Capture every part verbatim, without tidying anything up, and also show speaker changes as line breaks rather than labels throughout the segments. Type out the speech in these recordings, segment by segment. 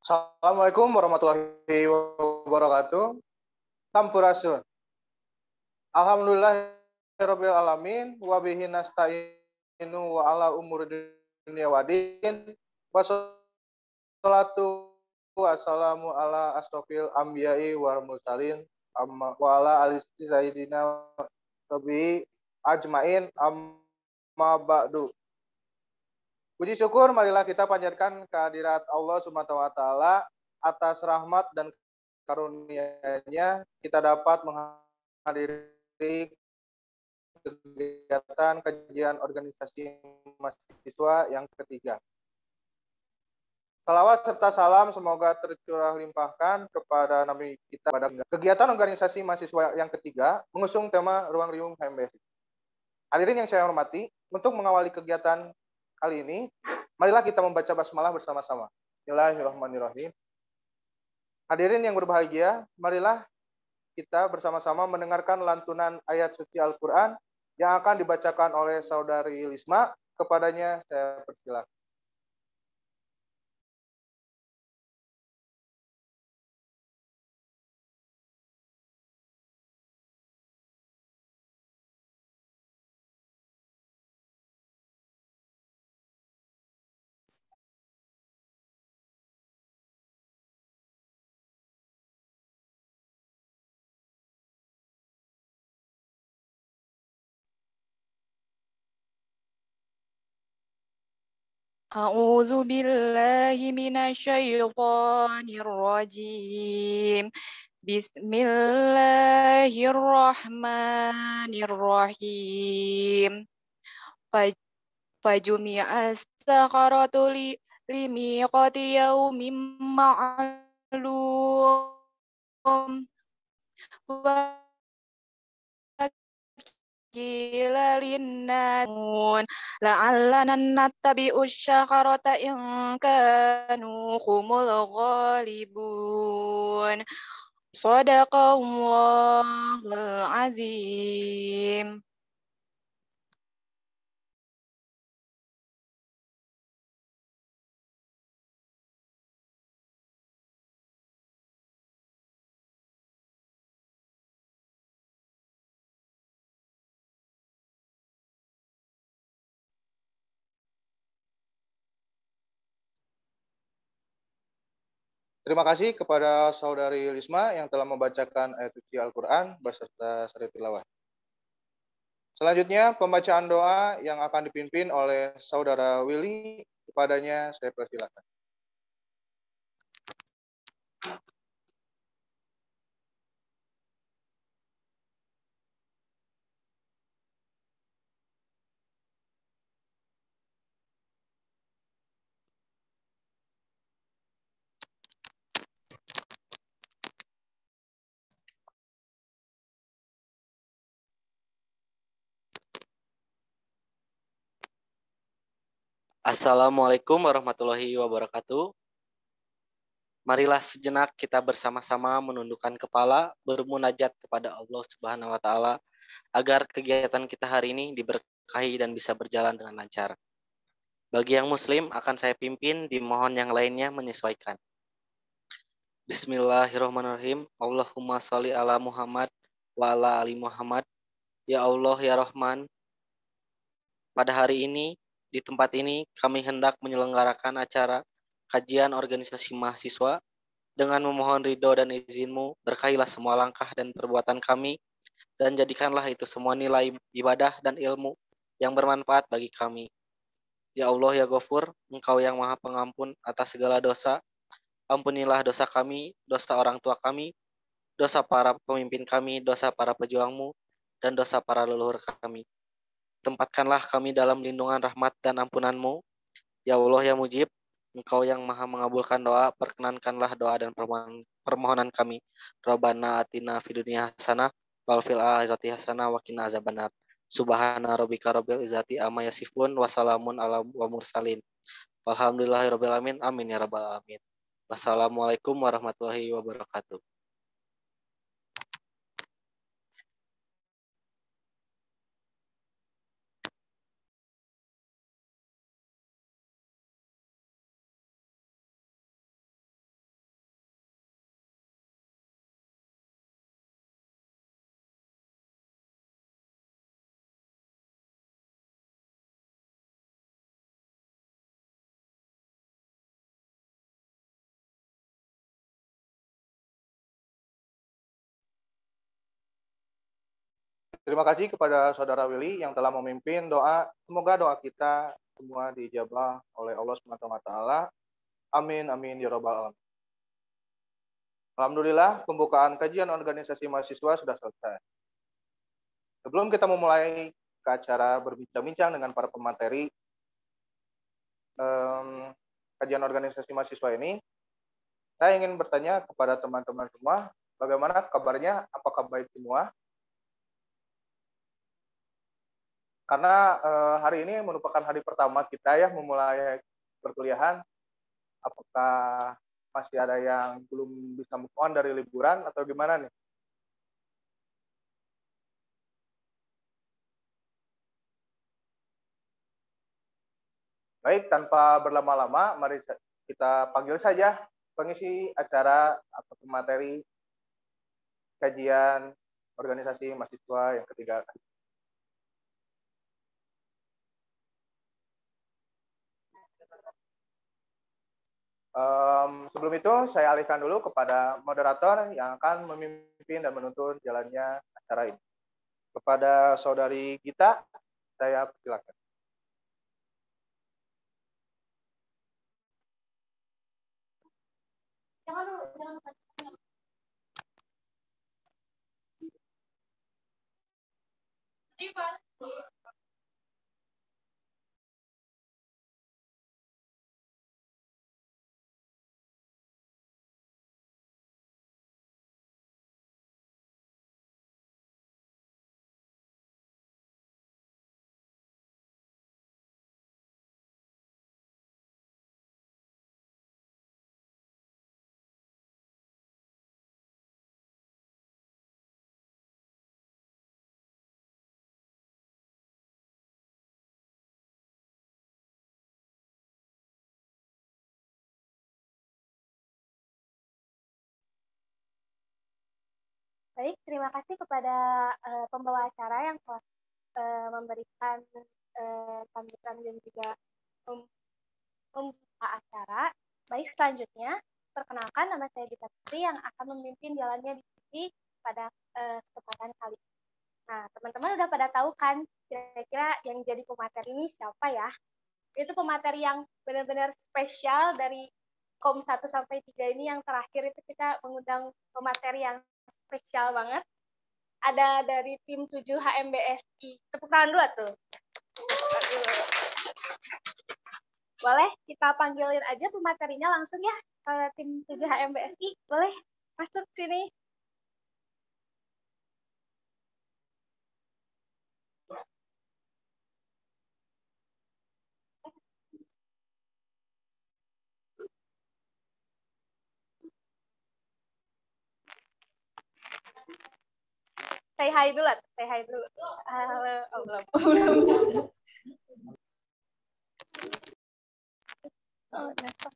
Assalamualaikum warahmatullahi wabarakatuh. Sampurasun. Alhamdulillahirabbil alamin wa bihi nasta'inu wa ala umuri dunya waddin. Wassalatu wassalamu ala asrofil anbiya'i wal mursalin amma wa ala ali sayyidina tabi ajmain amma ba'du. Puji syukur marilah kita panjatkan kehadirat Allah Subhanahu wa taala atas rahmat dan karunia-Nya kita dapat menghadiri kegiatan kajian organisasi mahasiswa yang ketiga. Salawat serta salam semoga tercurah limpahkan kepada Nabi kita pada kegiatan organisasi mahasiswa yang ketiga mengusung tema Ruang Riung H M B S. Hadirin yang saya hormati, untuk mengawali kegiatan kali ini, marilah kita membaca basmalah bersama-sama. Bismillahirrahmanirrahim. Hadirin yang berbahagia, marilah kita bersama-sama mendengarkan lantunan ayat suci Al-Quran yang akan dibacakan oleh Saudari Lisma. Kepadanya saya persilakan.
A'udzu billahi minasyaitonir rajim. Bismillahirrahmanirrahim. Fajumi'as sakharatu li limiqati yaumin ma'lum. Qila linnasun la'allana nattabi'us syajarata in kanu humul ghalibun. Shadaqallahul azim.
Terima kasih kepada Saudari Lisma yang telah membacakan ayat suci Al-Quran beserta seri tilawah. Selanjutnya pembacaan doa yang akan dipimpin oleh Saudara Willy. Kepadanya saya persilakan.
Assalamualaikum warahmatullahi wabarakatuh. Marilah sejenak kita bersama-sama menundukkan kepala, bermunajat kepada Allah Subhanahu wa taala agar kegiatan kita hari ini diberkahi dan bisa berjalan dengan lancar. Bagi yang muslim akan saya pimpin, dimohon yang lainnya menyesuaikan. Bismillahirrahmanirrahim. Allahumma sholli ala Muhammad wa ala ali Muhammad. Ya Allah ya Rahman, pada hari ini di tempat ini kami hendak menyelenggarakan acara kajian organisasi mahasiswa. Dengan memohon ridho dan izin-Mu, berkahilah semua langkah dan perbuatan kami, dan jadikanlah itu semua nilai ibadah dan ilmu yang bermanfaat bagi kami. Ya Allah ya Ghafur, Engkau yang maha pengampun atas segala dosa, ampunilah dosa kami, dosa orang tua kami, dosa para pemimpin kami, dosa para pejuang-Mu, dan dosa para leluhur kami. Tempatkanlah kami dalam lindungan rahmat dan ampunan-Mu. Ya Allah ya Mujib, Engkau yang maha mengabulkan doa, perkenankanlah doa dan permohonan kami. Rabbana atina fid dunya hasanah wal fil akhirati hasanah wa qina azabannar. Subhana rabbika rabbil izzati amma yasifun wa salamun ala wa mursalin. Walhamdulillahirabbil alamin. Amin ya rabbal alamin. Wassalamualaikum warahmatullahi wabarakatuh.
Terima kasih kepada Saudara Willy yang telah memimpin doa. Semoga doa kita semua diijabah oleh Allah subhanahu wa taala. Amin, amin, ya rabbal alamin. Alhamdulillah, pembukaan kajian organisasi mahasiswa sudah selesai. Sebelum kita memulai ke acara berbincang-bincang dengan para pemateri um, kajian organisasi mahasiswa ini, saya ingin bertanya kepada teman-teman semua, bagaimana kabarnya? Apakah baik semua? Karena uh, hari ini merupakan hari pertama kita ya memulai perkuliahan. Apakah masih ada yang belum bisa move on dari liburan atau gimana nih? Baik, tanpa berlama-lama, mari kita panggil saja pengisi acara atau pemateri kajian organisasi mahasiswa yang ketiga. Um, sebelum itu, saya alihkan dulu kepada moderator yang akan memimpin dan menuntun jalannya acara ini. Kepada Saudari Gita, saya persilakan. Jangan dulu, jangan.
Baik, terima kasih kepada uh, pembawa acara yang telah uh, memberikan uh, sambutan dan juga mem membuka acara. Baik, selanjutnya, perkenalkan nama saya Gita Putri yang akan memimpin jalannya diskusi pada uh, kesempatan kali ini. Nah, teman-teman udah pada tahu kan kira-kira yang jadi pemateri ini siapa ya? Itu pemateri yang benar-benar spesial dari kom satu sampai tiga ini. Yang terakhir itu kita mengundang pemateri yang spesial banget. Ada dari tim tujuh H M B S I. Tepuk tangan dulu tuh. Boleh kita panggilin aja pematerinya langsung ya ke tim tujuh H M B S I. Boleh masuk sini. Say hi dulu, say hi dulu. Halo, oh, belum. Oh,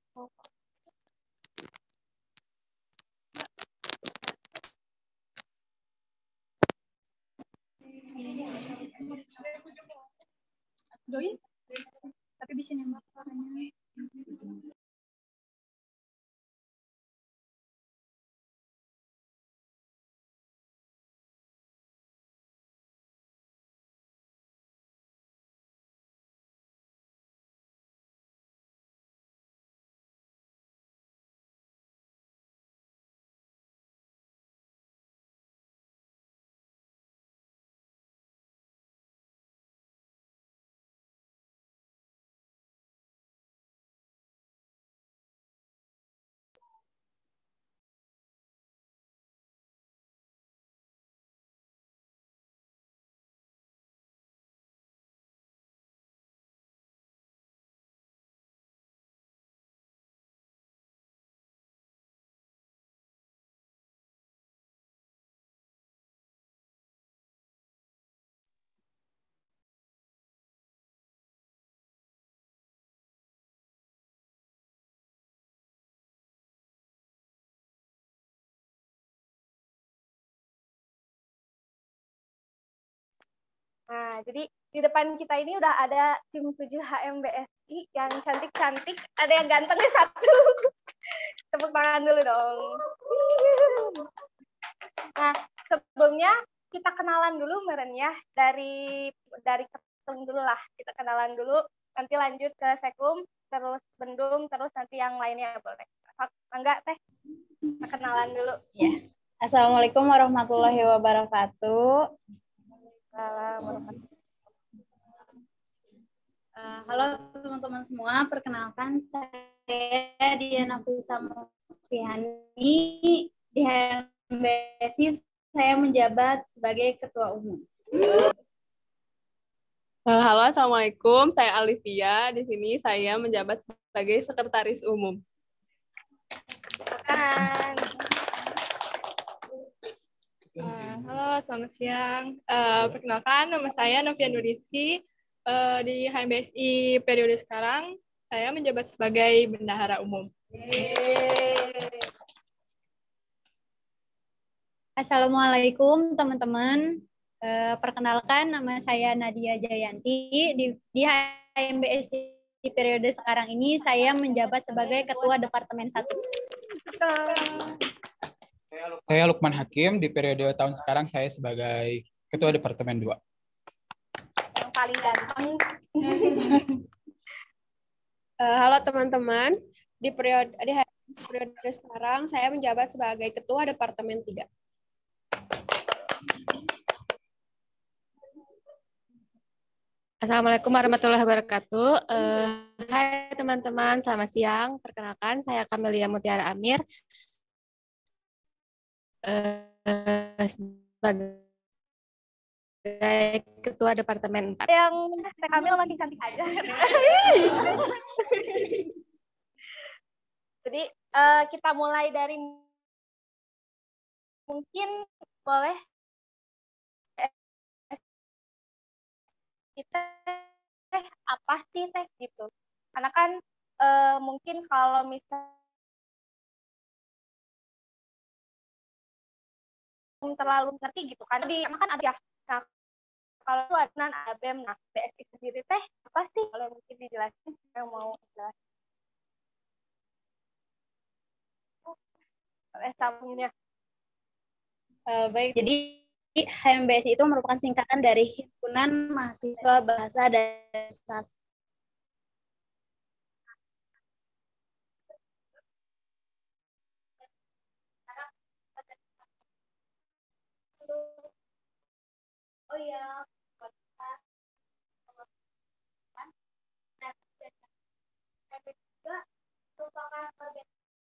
Doi, tapi bisa nembak suaranya. Nah, jadi di depan kita ini udah ada tim tujuh H M B S I yang cantik-cantik. Ada yang gantengnya satu. Tepuk tangan dulu dong. Nah, sebelumnya kita kenalan dulu meren ya, dari dari ketum dulu lah, kita kenalan dulu, nanti lanjut ke sekum, terus bendum, terus nanti yang lainnya boleh. Enggak teh, kita kenalan dulu.
Ya. Assalamualaikum warahmatullahi wabarakatuh.
Assalamualaikum.
Uh, halo teman-teman semua, perkenalkan saya Diana Fisa Mufihani. Di H M B S I saya menjabat sebagai Ketua Umum.
Uh, halo, Assalamualaikum. Saya Alivia. Di sini saya menjabat sebagai Sekretaris Umum. Uh, halo, selamat siang. Uh, perkenalkan, nama saya Novia Nuriski. Uh, di H M B S I periode sekarang, saya menjabat sebagai Bendahara Umum.
Assalamualaikum teman-teman. Uh, perkenalkan, nama saya Nadia Jayanti. Di, di H M B S I periode sekarang ini, saya menjabat sebagai Ketua Departemen satu.
Saya Lukman Hakim, di periode tahun sekarang saya sebagai Ketua Departemen dua.
Yang paling ganteng.
uh, halo teman-teman, di periode di periode sekarang saya menjabat sebagai Ketua Departemen tiga. Assalamualaikum warahmatullahi wabarakatuh. Uh, hai teman-teman, selamat siang. Perkenalkan, saya Kamelia Mutiara Amir. Uh, sebagai Ketua Departemen empat.
Yang Teh Kamil makin cantik aja. Jadi uh, kita mulai dari mungkin boleh kita teh apa sih teh gitu. Karena kan uh, mungkin kalau misal terlalu ngerti gitu kan. Di kan ada ya. Nah, kalau itu ada ada B E M, nah B S I sendiri teh apa sih? Kalau mungkin dijelasin, saya mau jelasin. Eh, sambungnya.
Uh, baik, jadi H M B S I itu merupakan singkatan dari Himpunan Mahasiswa Bahasa dan Sastra. Oh ya, juga merupakan organisasi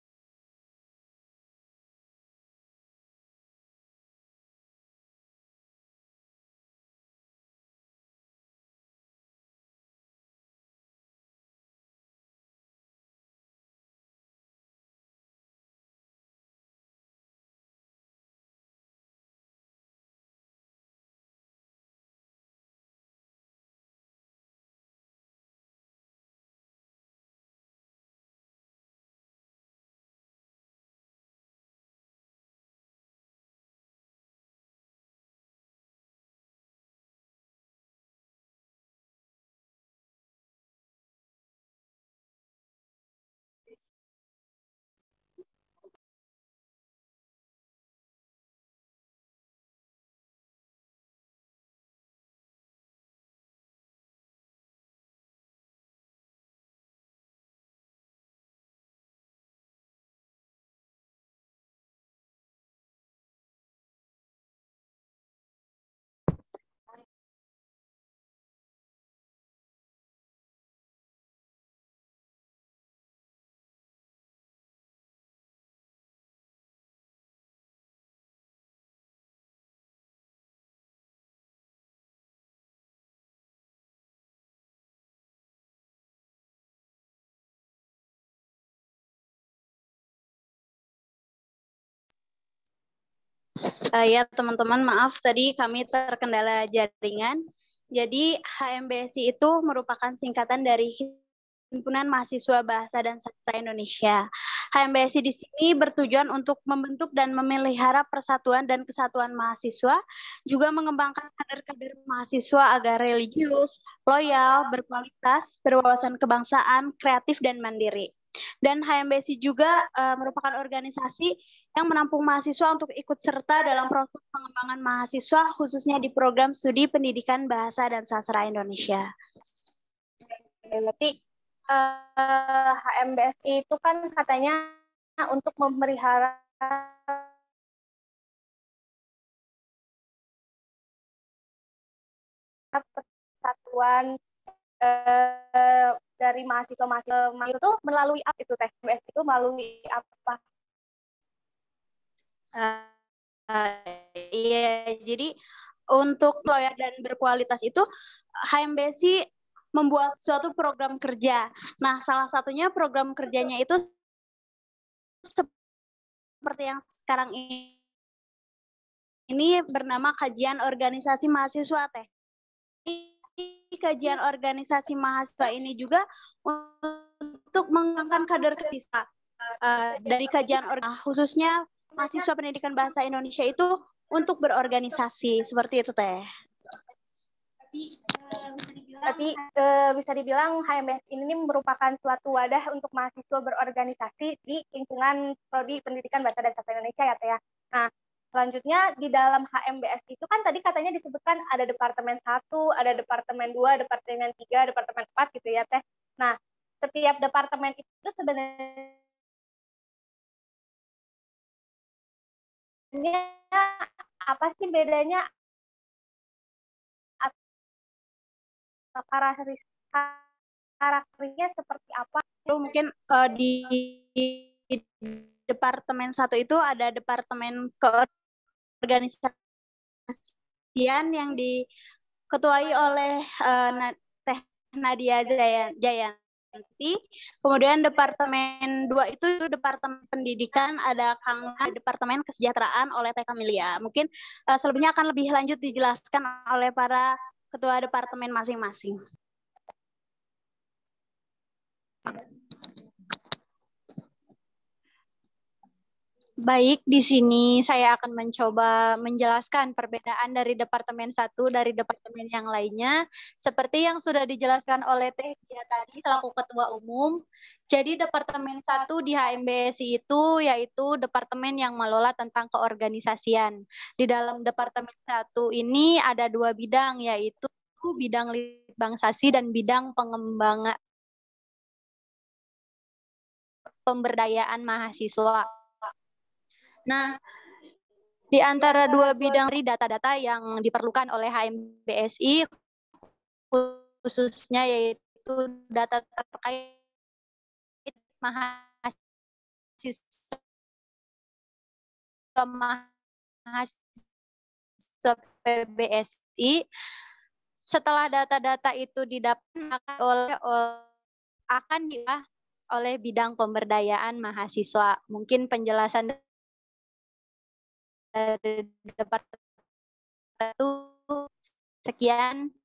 Uh, ya teman-teman, maaf tadi kami terkendala jaringan. Jadi H M B S I itu merupakan singkatan dari Himpunan Mahasiswa Bahasa dan Sastra Indonesia. H M B S I di sini bertujuan untuk membentuk dan memelihara persatuan dan kesatuan mahasiswa, juga mengembangkan kader-kader mahasiswa agar religius, loyal, berkualitas, berwawasan kebangsaan, kreatif dan mandiri. Dan H M B S I juga uh, merupakan organisasi yang menampung mahasiswa untuk ikut serta dalam proses pengembangan mahasiswa, khususnya di program studi pendidikan bahasa dan sastra Indonesia.
Berarti uh, H M B S I itu kan katanya untuk memelihara persatuan uh, dari mahasiswa-mahasiswa itu tuh melalui apa itu H M B S I itu melalui apa?
Uh, uh, iya, jadi untuk loyal dan berkualitas itu H M B S I membuat suatu program kerja. Nah, salah satunya program kerjanya itu seperti yang sekarang ini, ini bernama Kajian Organisasi Mahasiswa Teh. Ini kajian organisasi mahasiswa ini juga untuk mengembangkan kader bisa uh, dari kajian organisasi, khususnya mahasiswa pendidikan bahasa Indonesia itu untuk berorganisasi seperti itu Teh.
Tapi uh, bisa dibilang H M B S I ini merupakan suatu wadah untuk mahasiswa berorganisasi di lingkungan prodi pendidikan bahasa dan sastra Indonesia ya Teh ya. Nah, selanjutnya di dalam H M B S I itu kan tadi katanya disebutkan ada departemen satu, ada departemen dua, departemen tiga, departemen empat gitu ya Teh. Nah, setiap departemen itu sebenarnya apa sih bedanya? Karakternya seperti apa?
Lalu mungkin uh, di, di departemen satu itu ada departemen keorganisasian yang diketuai oleh uh, Teh Nadia Jayanti. Kemudian departemen dua itu departemen pendidikan, ada Kang departemen kesejahteraan oleh Teh Kamilia. Mungkin uh, selebihnya akan lebih lanjut dijelaskan oleh para ketua departemen masing-masing.
Baik, di sini saya akan mencoba menjelaskan perbedaan dari departemen satu dari departemen yang lainnya. Seperti yang sudah dijelaskan oleh Teh Dia tadi selaku ketua umum. Jadi departemen satu di H M B S I itu yaitu departemen yang mengelola tentang keorganisasian. Di dalam departemen satu ini ada dua bidang, yaitu bidang litbangsasi dan bidang pengembangan pemberdayaan mahasiswa. Nah, di antara dua bidang data-data yang diperlukan oleh H M B S I, khususnya yaitu data terkait mahasiswa, mahasiswa P B S I. Setelah data-data itu didapatkan oleh, oleh akan diolah oleh bidang pemberdayaan mahasiswa. Mungkin penjelasan dari departemen itu sekian.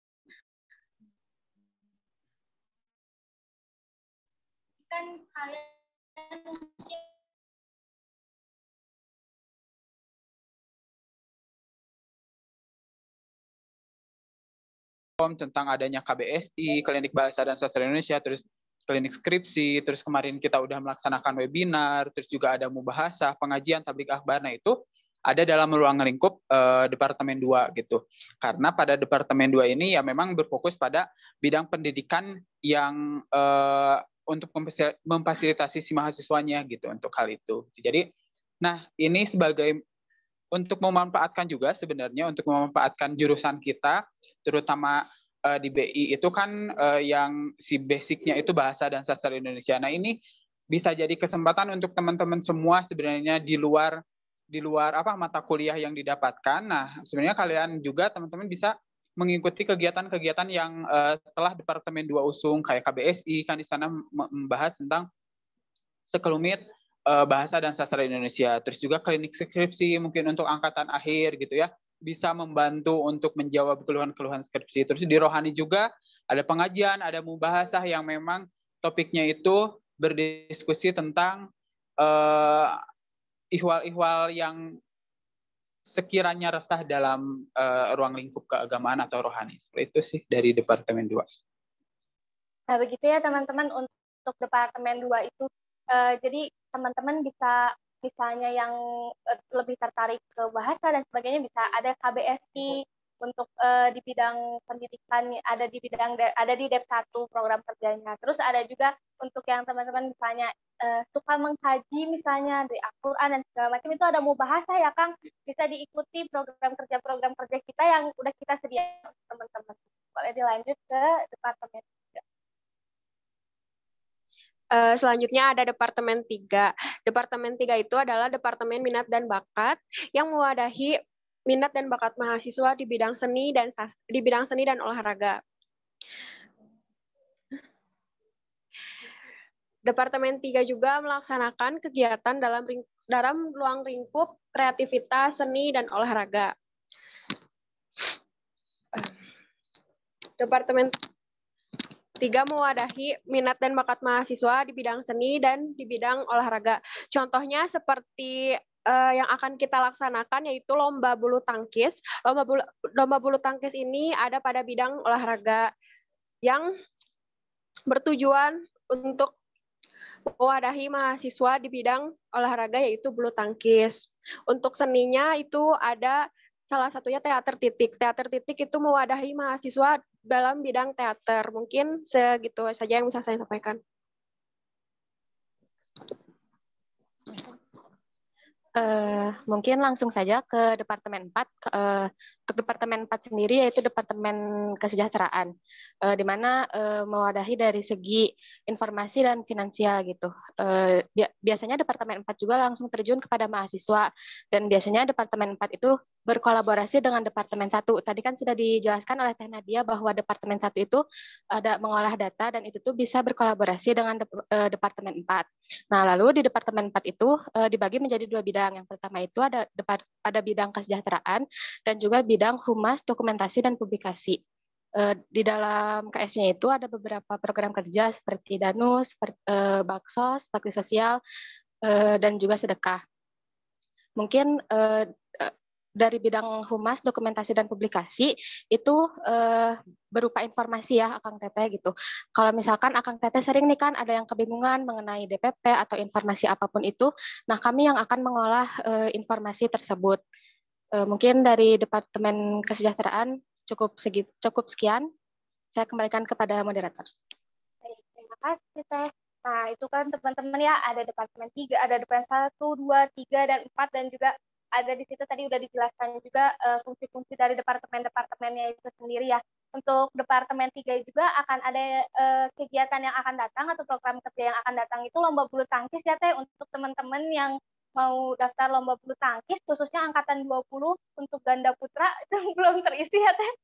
Kan kalian mungkin
tentang adanya K B S I, Klinik Bahasa dan Sastra Indonesia, terus klinik skripsi, terus kemarin kita udah melaksanakan webinar, terus juga ada mubahasah, pengajian, tablik akhbar. Nah, itu ada dalam ruang lingkup uh, Departemen dua gitu. Karena pada Departemen dua ini ya memang berfokus pada bidang pendidikan yang uh, untuk memfasilitasi si mahasiswanya gitu untuk hal itu. Jadi, nah ini sebagai untuk memanfaatkan juga sebenarnya untuk memanfaatkan jurusan kita, terutama uh, di B I itu kan uh, yang si basicnya itu bahasa dan sastra Indonesia. Nah ini bisa jadi kesempatan untuk teman-teman semua sebenarnya di luar di luar apa mata kuliah yang didapatkan. Nah sebenarnya kalian juga teman-teman bisa mengikuti kegiatan-kegiatan yang uh, telah Departemen dua usung kayak K B S I kan di sana membahas tentang sekelumit bahasa dan sastra Indonesia, terus juga klinik skripsi mungkin untuk angkatan akhir gitu ya, bisa membantu untuk menjawab keluhan-keluhan skripsi. Terus di rohani juga ada pengajian, ada mubahasah yang memang topiknya itu berdiskusi tentang uh, ihwal-ihwal yang sekiranya resah dalam uh, ruang lingkup keagamaan atau rohani. Seperti itu sih dari Departemen dua.
Nah begitu ya teman-teman untuk Departemen dua itu. Uh, jadi teman-teman bisa misalnya yang uh, lebih tertarik ke bahasa dan sebagainya bisa ada K B S I untuk uh, di bidang pendidikan, ada di bidang ada di D E P satu program kerjanya. Terus ada juga untuk yang teman-teman misalnya uh, suka mengkaji misalnya dari Al-Qur'an dan segala macam, itu ada mau bahasa ya Kang, bisa diikuti program kerja program kerja kita yang udah kita sediakan teman-teman. Boleh dilanjut ke departemen tiga.
Uh, selanjutnya ada Departemen tiga. Departemen tiga itu adalah Departemen Minat dan Bakat yang mewadahi minat dan bakat mahasiswa di bidang seni dan di bidang seni dan olahraga. Departemen tiga juga melaksanakan kegiatan dalam ring, dalam ruang lingkup kreativitas seni dan olahraga. Departemen tiga mewadahi minat dan bakat mahasiswa di bidang seni dan di bidang olahraga. Contohnya seperti uh, yang akan kita laksanakan yaitu lomba bulu tangkis. Lomba bulu, lomba bulu tangkis ini ada pada bidang olahraga yang bertujuan untuk mewadahi mahasiswa di bidang olahraga yaitu bulu tangkis. Untuk seninya itu ada salah satunya teater titik. Teater titik itu mewadahi mahasiswa dalam bidang teater. Mungkin segitu saja yang bisa saya sampaikan.
Uh, mungkin langsung saja ke Departemen empat. Uh, untuk Departemen empat sendiri yaitu Departemen Kesejahteraan, uh, di mana uh, mewadahi dari segi informasi dan finansial gitu. Uh, bi biasanya Departemen empat juga langsung terjun kepada mahasiswa, dan biasanya Departemen empat itu berkolaborasi dengan Departemen satu. Tadi kan sudah dijelaskan oleh Teh Nadia bahwa Departemen satu itu ada mengolah data dan itu tuh bisa berkolaborasi dengan de uh, Departemen empat. Nah, lalu di Departemen empat itu uh, dibagi menjadi dua bidang. Yang pertama itu ada ada bidang kesejahteraan dan juga bidang humas, dokumentasi, dan publikasi. Uh, di dalam K S-nya itu ada beberapa program kerja seperti Danus, per, uh, Baksos, Bakti Sosial, uh, dan juga sedekah. Mungkin uh, dari bidang humas, dokumentasi, dan publikasi itu uh, berupa informasi ya Akang Teteh gitu. Kalau misalkan Akang Teteh sering nih kan ada yang kebingungan mengenai D P P atau informasi apapun itu, nah kami yang akan mengolah uh, informasi tersebut. Uh, mungkin dari Departemen Kesejahteraan cukup segi, cukup sekian. Saya kembalikan kepada moderator.
Baik, terima kasih Teh. Nah itu kan teman-teman ya, ada Departemen tiga, ada Departemen satu, dua, tiga, dan empat, dan juga ada di situ tadi udah dijelaskan juga fungsi-fungsi uh, dari departemen-departemennya itu sendiri ya. Untuk Departemen tiga juga akan ada uh, kegiatan yang akan datang atau program kerja yang akan datang itu lomba bulu tangkis ya Teh, untuk teman-teman yang mau daftar lomba bulu tangkis khususnya angkatan dua puluh untuk ganda putra itu belum terisi ya Teh.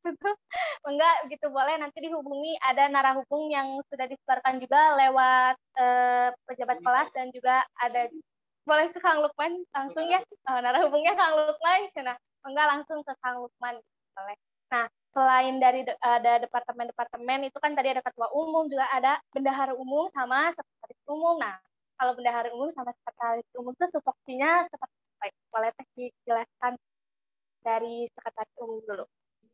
Enggak gitu, boleh nanti dihubungi, ada narahubung yang sudah disebarkan juga lewat uh, pejabat kelas, dan juga ada boleh ke Kang Lukman langsung ya, oh, narahubungnya Kang Lukman, nah enggak langsung ke Kang Lukman boleh. Nah selain dari de ada departemen-departemen itu kan tadi ada ketua umum, juga ada bendahara umum sama sekretaris umum. Nah kalau bendahara umum sama sekretaris umum itu tupoksinya seperti apa? Boleh Teh dijelaskan dari sekretaris umum dulu.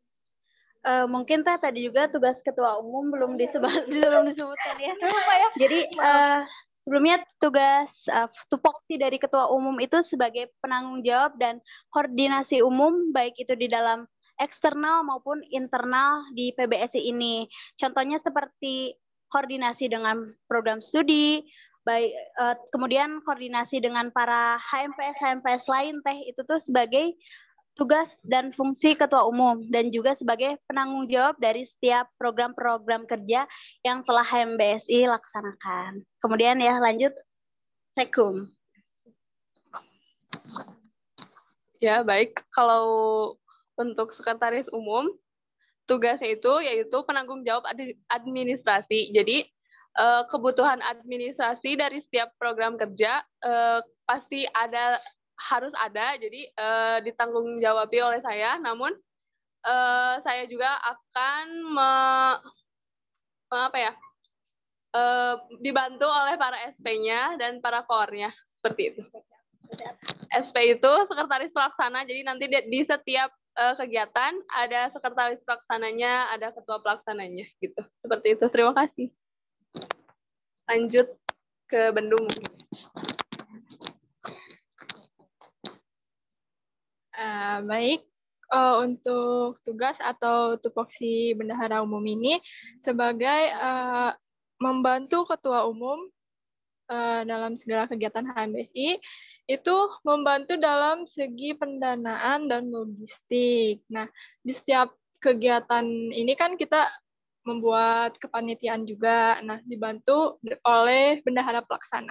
Uh, mungkin Teh tadi juga tugas ketua umum belum disebut belum disebutkan ya.
Lupa ya.
Jadi uh, sebelumnya tugas uh, tupoksi dari ketua umum itu sebagai penanggung jawab dan koordinasi umum baik itu di dalam eksternal maupun internal di P B S I ini. Contohnya seperti koordinasi dengan program studi, baik uh, kemudian koordinasi dengan para H M P S H M P S lain Teh, itu tuh sebagai tugas dan fungsi ketua umum, dan juga sebagai penanggung jawab dari setiap program-program kerja yang telah H M B S I laksanakan. Kemudian ya lanjut Sekum.
Ya baik, kalau untuk sekretaris umum tugasnya itu yaitu penanggung jawab administrasi. Jadi eh, kebutuhan administrasi dari setiap program kerja eh, pasti ada, harus ada, jadi uh, ditanggung jawabi oleh saya. Namun uh, saya juga akan me, me, apa ya uh, dibantu oleh para S P-nya dan para core-nya, seperti itu. S P itu sekretaris pelaksana, jadi nanti di, di setiap uh, kegiatan ada sekretaris pelaksananya, ada ketua pelaksananya, gitu. Seperti itu. Terima kasih. Lanjut ke Bendung.
Uh, baik, uh, untuk tugas atau tupoksi bendahara umum ini sebagai uh, membantu ketua umum uh, dalam segala kegiatan H M B S I, itu membantu dalam segi pendanaan dan logistik. Nah, di setiap kegiatan ini kan kita membuat kepanitiaan juga, nah dibantu oleh bendahara pelaksana.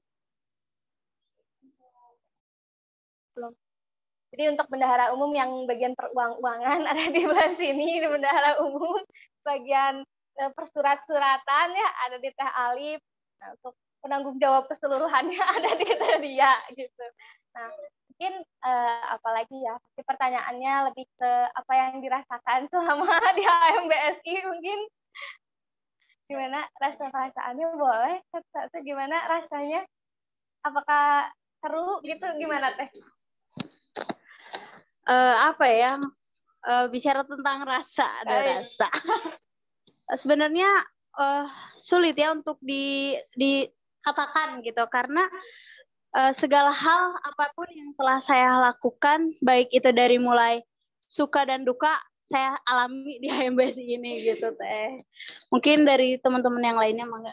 Belum. Jadi untuk bendahara umum yang bagian peruang-uangan ada di belah sini, di bendahara umum bagian e, persurat-suratan ya ada di Teh Alif. Nah, untuk penanggung jawab keseluruhannya ada di Teh Dia gitu. Nah, mungkin e, apalagi ya, pertanyaannya lebih ke apa yang dirasakan selama di H M B S I mungkin. Gimana rasa perasaannya, boleh satu-satu gimana rasanya? Apakah seru gitu, gimana Teh?
Uh, apa ya, uh, bicara tentang rasa, ada Ay. rasa. Sebenarnya uh, sulit ya untuk di dikatakan gitu, karena uh, segala hal apapun yang telah saya lakukan, baik itu dari mulai suka dan duka, saya alami di H M B S I ini gitu Teh. Mungkin dari teman-teman yang lainnya mangga.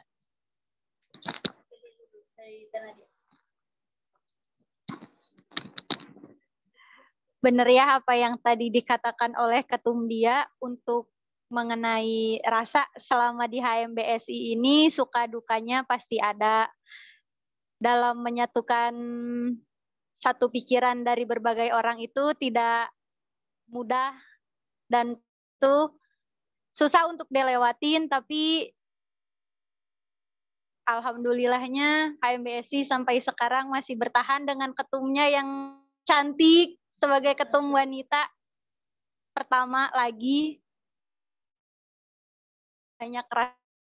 Benar ya apa yang tadi dikatakan oleh Ketum Dia untuk mengenai rasa selama di H M B S I ini suka dukanya pasti ada. Dalam menyatukan satu pikiran dari berbagai orang itu tidak mudah dan itu susah untuk dilewatin, tapi alhamdulillahnya H M B S I sampai sekarang masih bertahan dengan ketumnya yang cantik sebagai ketum wanita pertama lagi. Banyak keras.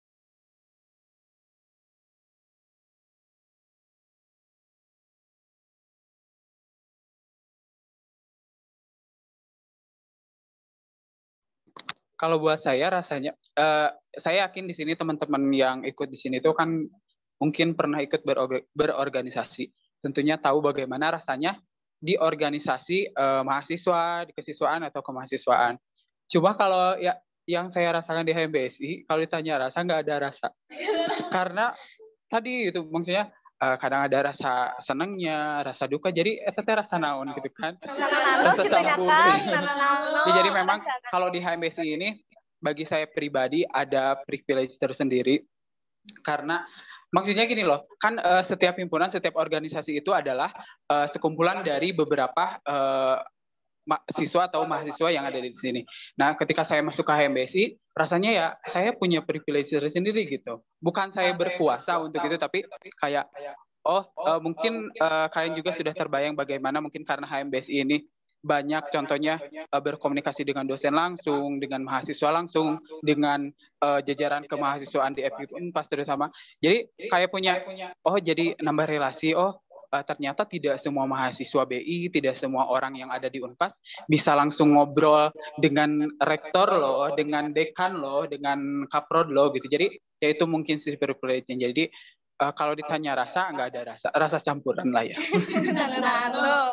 Kalau buat saya rasanya, uh, saya yakin di sini teman-teman yang ikut di sini itu kan mungkin pernah ikut berorga, berorganisasi. Tentunya tahu bagaimana rasanya di organisasi uh, mahasiswa, di kesiswaan atau kemahasiswaan. Cuma kalau ya yang saya rasakan di H M B S I, kalau ditanya rasa, nggak ada rasa. Karena tadi itu maksudnya uh, kadang ada rasa senangnya, rasa duka, jadi itu rasa naon gitu kan. Rasa campur. Ya, jadi memang kalau di H M B S I ini, bagi saya pribadi ada privilege tersendiri. Karena maksudnya gini loh, kan uh, setiap himpunan, setiap organisasi itu adalah uh, sekumpulan dari beberapa uh, siswa atau mahasiswa yang ada di sini. Nah, ketika saya masuk ke H M B S I, rasanya ya saya punya privilege sendiri gitu. Bukan saya berkuasa untuk itu, tapi kayak, oh uh, mungkin uh, kalian juga sudah terbayang bagaimana mungkin karena H M B S I ini banyak contohnya uh, berkomunikasi dengan dosen langsung, dengan mahasiswa langsung, dengan uh, jajaran kemahasiswaan di F I Unpas terutama. Jadi kayak punya, oh jadi nambah relasi, oh uh, ternyata tidak semua mahasiswa B I, tidak semua orang yang ada di Unpas bisa langsung ngobrol dengan rektor loh, dengan dekan loh, dengan kaprod loh gitu. Jadi ya itu mungkin sisi privilege-nya. Jadi uh, kalau ditanya rasa, nggak ada rasa, rasa campuran lah ya.
Nah, lo.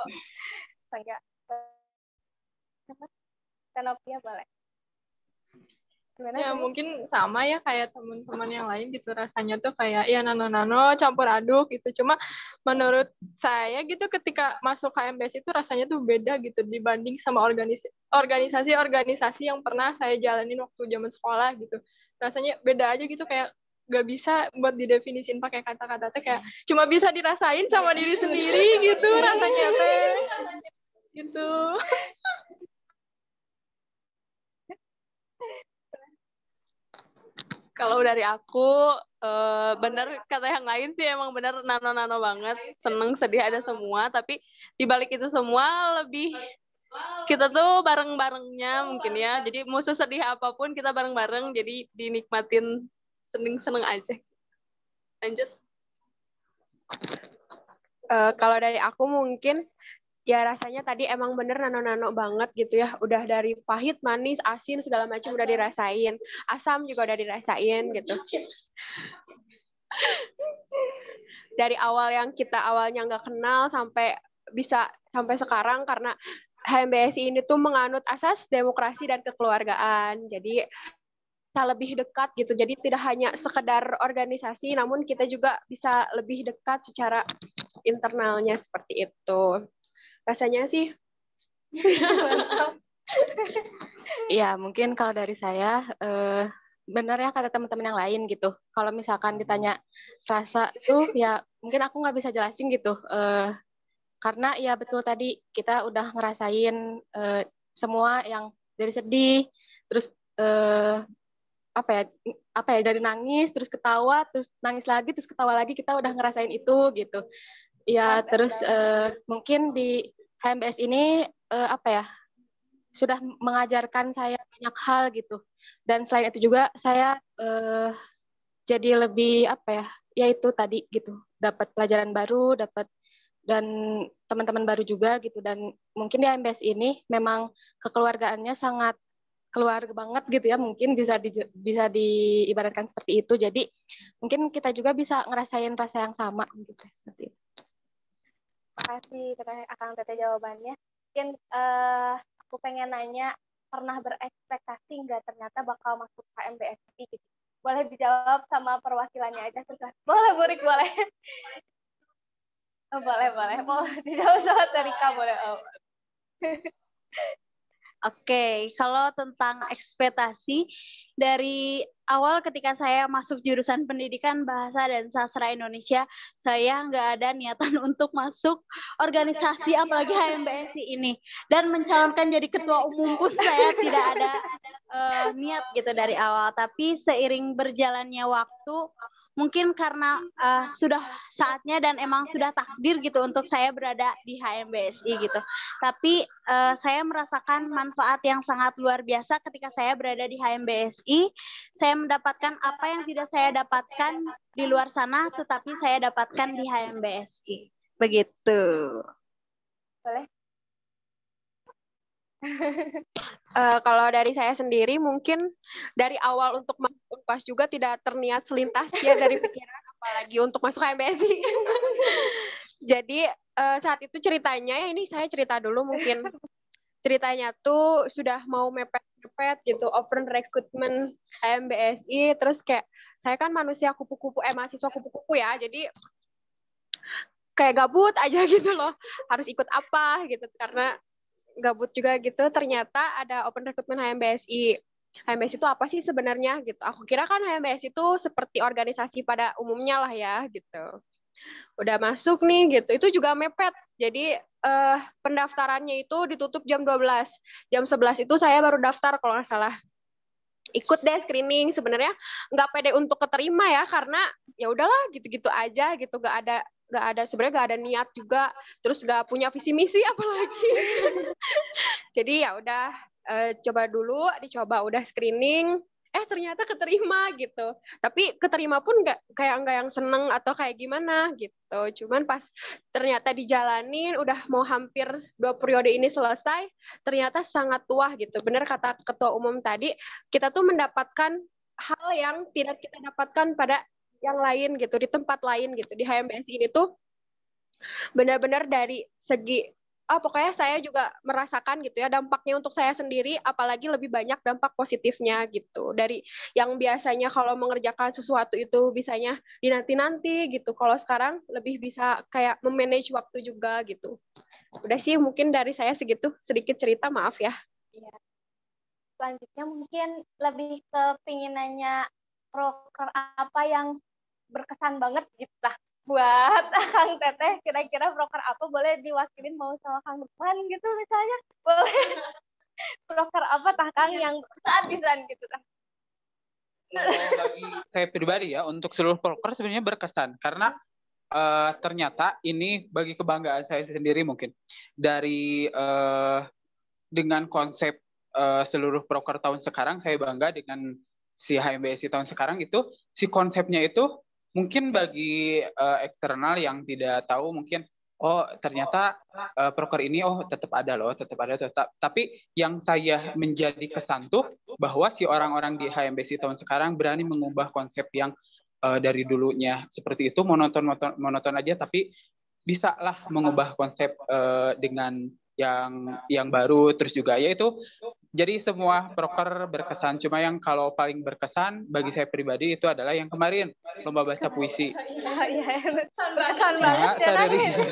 Tenopia boleh. Gimana
ya
sih?
Mungkin sama ya kayak teman-teman yang lain gitu, rasanya tuh kayak ya nano-nano campur aduk gitu. Cuma menurut saya gitu ketika masuk H M B S I itu rasanya tuh beda gitu dibanding sama organis- organisasi-organisasi yang pernah saya jalanin waktu zaman sekolah gitu. Rasanya beda aja gitu, kayak gak bisa buat didefinisin pakai kata-kata teh, kayak cuma bisa dirasain sama diri sendiri gitu rasanya teh gitu.
Kalau dari aku, uh, bener kata yang lain sih, emang bener nano-nano banget, seneng sedih ada semua, tapi dibalik itu semua lebih kita tuh bareng-barengnya mungkin ya, jadi mau sesedih apapun kita bareng-bareng, jadi dinikmatin seneng-seneng aja. Lanjut.
Uh, kalau dari aku mungkin ya rasanya tadi emang bener nano-nano banget gitu ya. Udah dari pahit, manis, asin, segala macam udah dirasain. Asam juga udah dirasain gitu. Dari awal yang kita awalnya nggak kenal sampai bisa sampai sekarang karena H M B S I ini tuh menganut asas demokrasi dan kekeluargaan. Jadi kita lebih dekat gitu. Jadi tidak hanya sekedar organisasi, namun kita juga bisa lebih dekat secara internalnya seperti itu. Rasanya sih.
Iya, mungkin kalau dari saya, eh, benar ya kata teman-teman yang lain gitu. Kalau misalkan ditanya rasa tuh, ya mungkin aku nggak bisa jelasin gitu. Eh, karena ya betul tadi kita udah ngerasain eh, semua yang dari sedih, terus eh, apa ya, apa ya dari nangis, terus ketawa, terus nangis lagi, terus ketawa lagi. Kita udah ngerasain itu gitu. Ya terus eh, mungkin di H M B S ini eh, apa ya? Sudah mengajarkan saya banyak hal gitu, dan selain itu juga saya eh, jadi lebih apa ya, yaitu tadi gitu, dapat pelajaran baru, dapat dan teman-teman baru juga gitu, dan mungkin di H M B S ini memang kekeluargaannya sangat keluarga banget gitu ya, mungkin bisa di, bisa diibaratkan seperti itu, jadi mungkin kita juga bisa ngerasain rasa yang sama gitu seperti itu.
Terima kasih Akang Teteh jawabannya. Mungkin uh, aku pengen nanya, pernah berekspektasi nggak ternyata bakal masuk H M B S I gitu? Boleh dijawab sama perwakilannya aja, susah. Boleh, Burik, boleh. Oh, boleh, boleh. Mau dijawab sama Terika, boleh. Oh.
Oke, okay. Kalau tentang ekspektasi, dari awal ketika saya masuk jurusan pendidikan bahasa dan sastra Indonesia, saya nggak ada niatan untuk masuk organisasi apalagi H M B S I ini. Dan mencalonkan jadi ketua umum pun saya tidak ada uh, niat gitu dari awal. Tapi seiring berjalannya waktu, mungkin karena uh, sudah saatnya dan emang sudah takdir gitu untuk saya berada di H M B S I gitu. Tapi uh, saya merasakan manfaat yang sangat luar biasa ketika saya berada di H M B S I. Saya mendapatkan apa yang tidak saya dapatkan di luar sana, tetapi saya dapatkan di H M B S I. Begitu.
Boleh?
Uh, kalau dari saya sendiri mungkin dari awal untuk masuk Unpas juga tidak terniat selintas ya dari pikiran, apalagi untuk masuk H M B S I. Jadi uh, saat itu ceritanya, ini saya cerita dulu mungkin. Ceritanya tuh sudah mau mepet-mepet gitu, open recruitment H M B S I, terus kayak saya kan manusia kupu-kupu, eh mahasiswa kupu-kupu ya, jadi kayak gabut aja gitu loh, harus ikut apa gitu, karena gabut juga gitu. Ternyata ada open recruitment H M B S I. H M B S I itu apa sih sebenarnya gitu. Aku kira kan H M B S I itu seperti organisasi pada umumnya lah ya gitu. Udah masuk nih gitu. Itu juga mepet. Jadi eh, pendaftarannya itu ditutup jam dua belas. Jam sebelas itu saya baru daftar kalau nggak salah. Ikut deh screening, sebenarnya nggak pede untuk keterima ya, karena ya udahlah gitu-gitu aja gitu, nggak ada nggak ada sebenarnya nggak ada niat juga, terus nggak punya visi misi apalagi. Jadi ya udah uh, coba dulu, dicoba udah screening, eh ternyata keterima gitu. Tapi keterima pun nggak kayak nggak yang seneng atau kayak gimana gitu. Cuman pas ternyata dijalanin, udah mau hampir dua periode ini selesai, ternyata sangat tua gitu. Bener kata ketua umum tadi, kita tuh mendapatkan hal yang tidak kita dapatkan pada yang lain gitu, di tempat lain gitu. Di H M B S I ini tuh benar-benar dari segi oh pokoknya saya juga merasakan gitu ya dampaknya untuk saya sendiri, apalagi lebih banyak dampak positifnya gitu. Dari yang biasanya kalau mengerjakan sesuatu itu bisanya dinanti-nanti gitu, kalau sekarang lebih bisa kayak memanage waktu juga gitu. Udah sih mungkin dari saya segitu, sedikit cerita, maaf ya.
Iya. Selanjutnya mungkin lebih ke pinginannya proker apa yang berkesan banget gitu lah buat Kang Teteh. Kira-kira proker apa boleh diwakilin, mau sama Kang Lukman gitu misalnya, boleh. Proker apa tah Kang yang berkesan-kesan gitu tah?
Bagi saya pribadi ya, untuk seluruh proker sebenarnya berkesan karena uh, ternyata ini bagi kebanggaan saya sendiri mungkin dari uh, dengan konsep uh, seluruh proker tahun sekarang, saya bangga dengan si H M B S I tahun sekarang itu, si konsepnya itu mungkin bagi uh, eksternal yang tidak tahu mungkin oh ternyata uh, proker ini oh tetap ada loh, tetap ada tetap. Tapi yang saya menjadi kesan tuh bahwa si orang-orang di H M B S I tahun sekarang berani mengubah konsep yang uh, dari dulunya seperti itu monoton monoton, monoton aja, tapi bisa lah mengubah konsep uh, dengan yang yang baru, terus juga ya itu jadi semua proker berkesan. Cuma yang kalau paling berkesan bagi saya pribadi itu adalah yang kemarin lomba baca puisi.
Berkesan banget
Nah,
ya kan?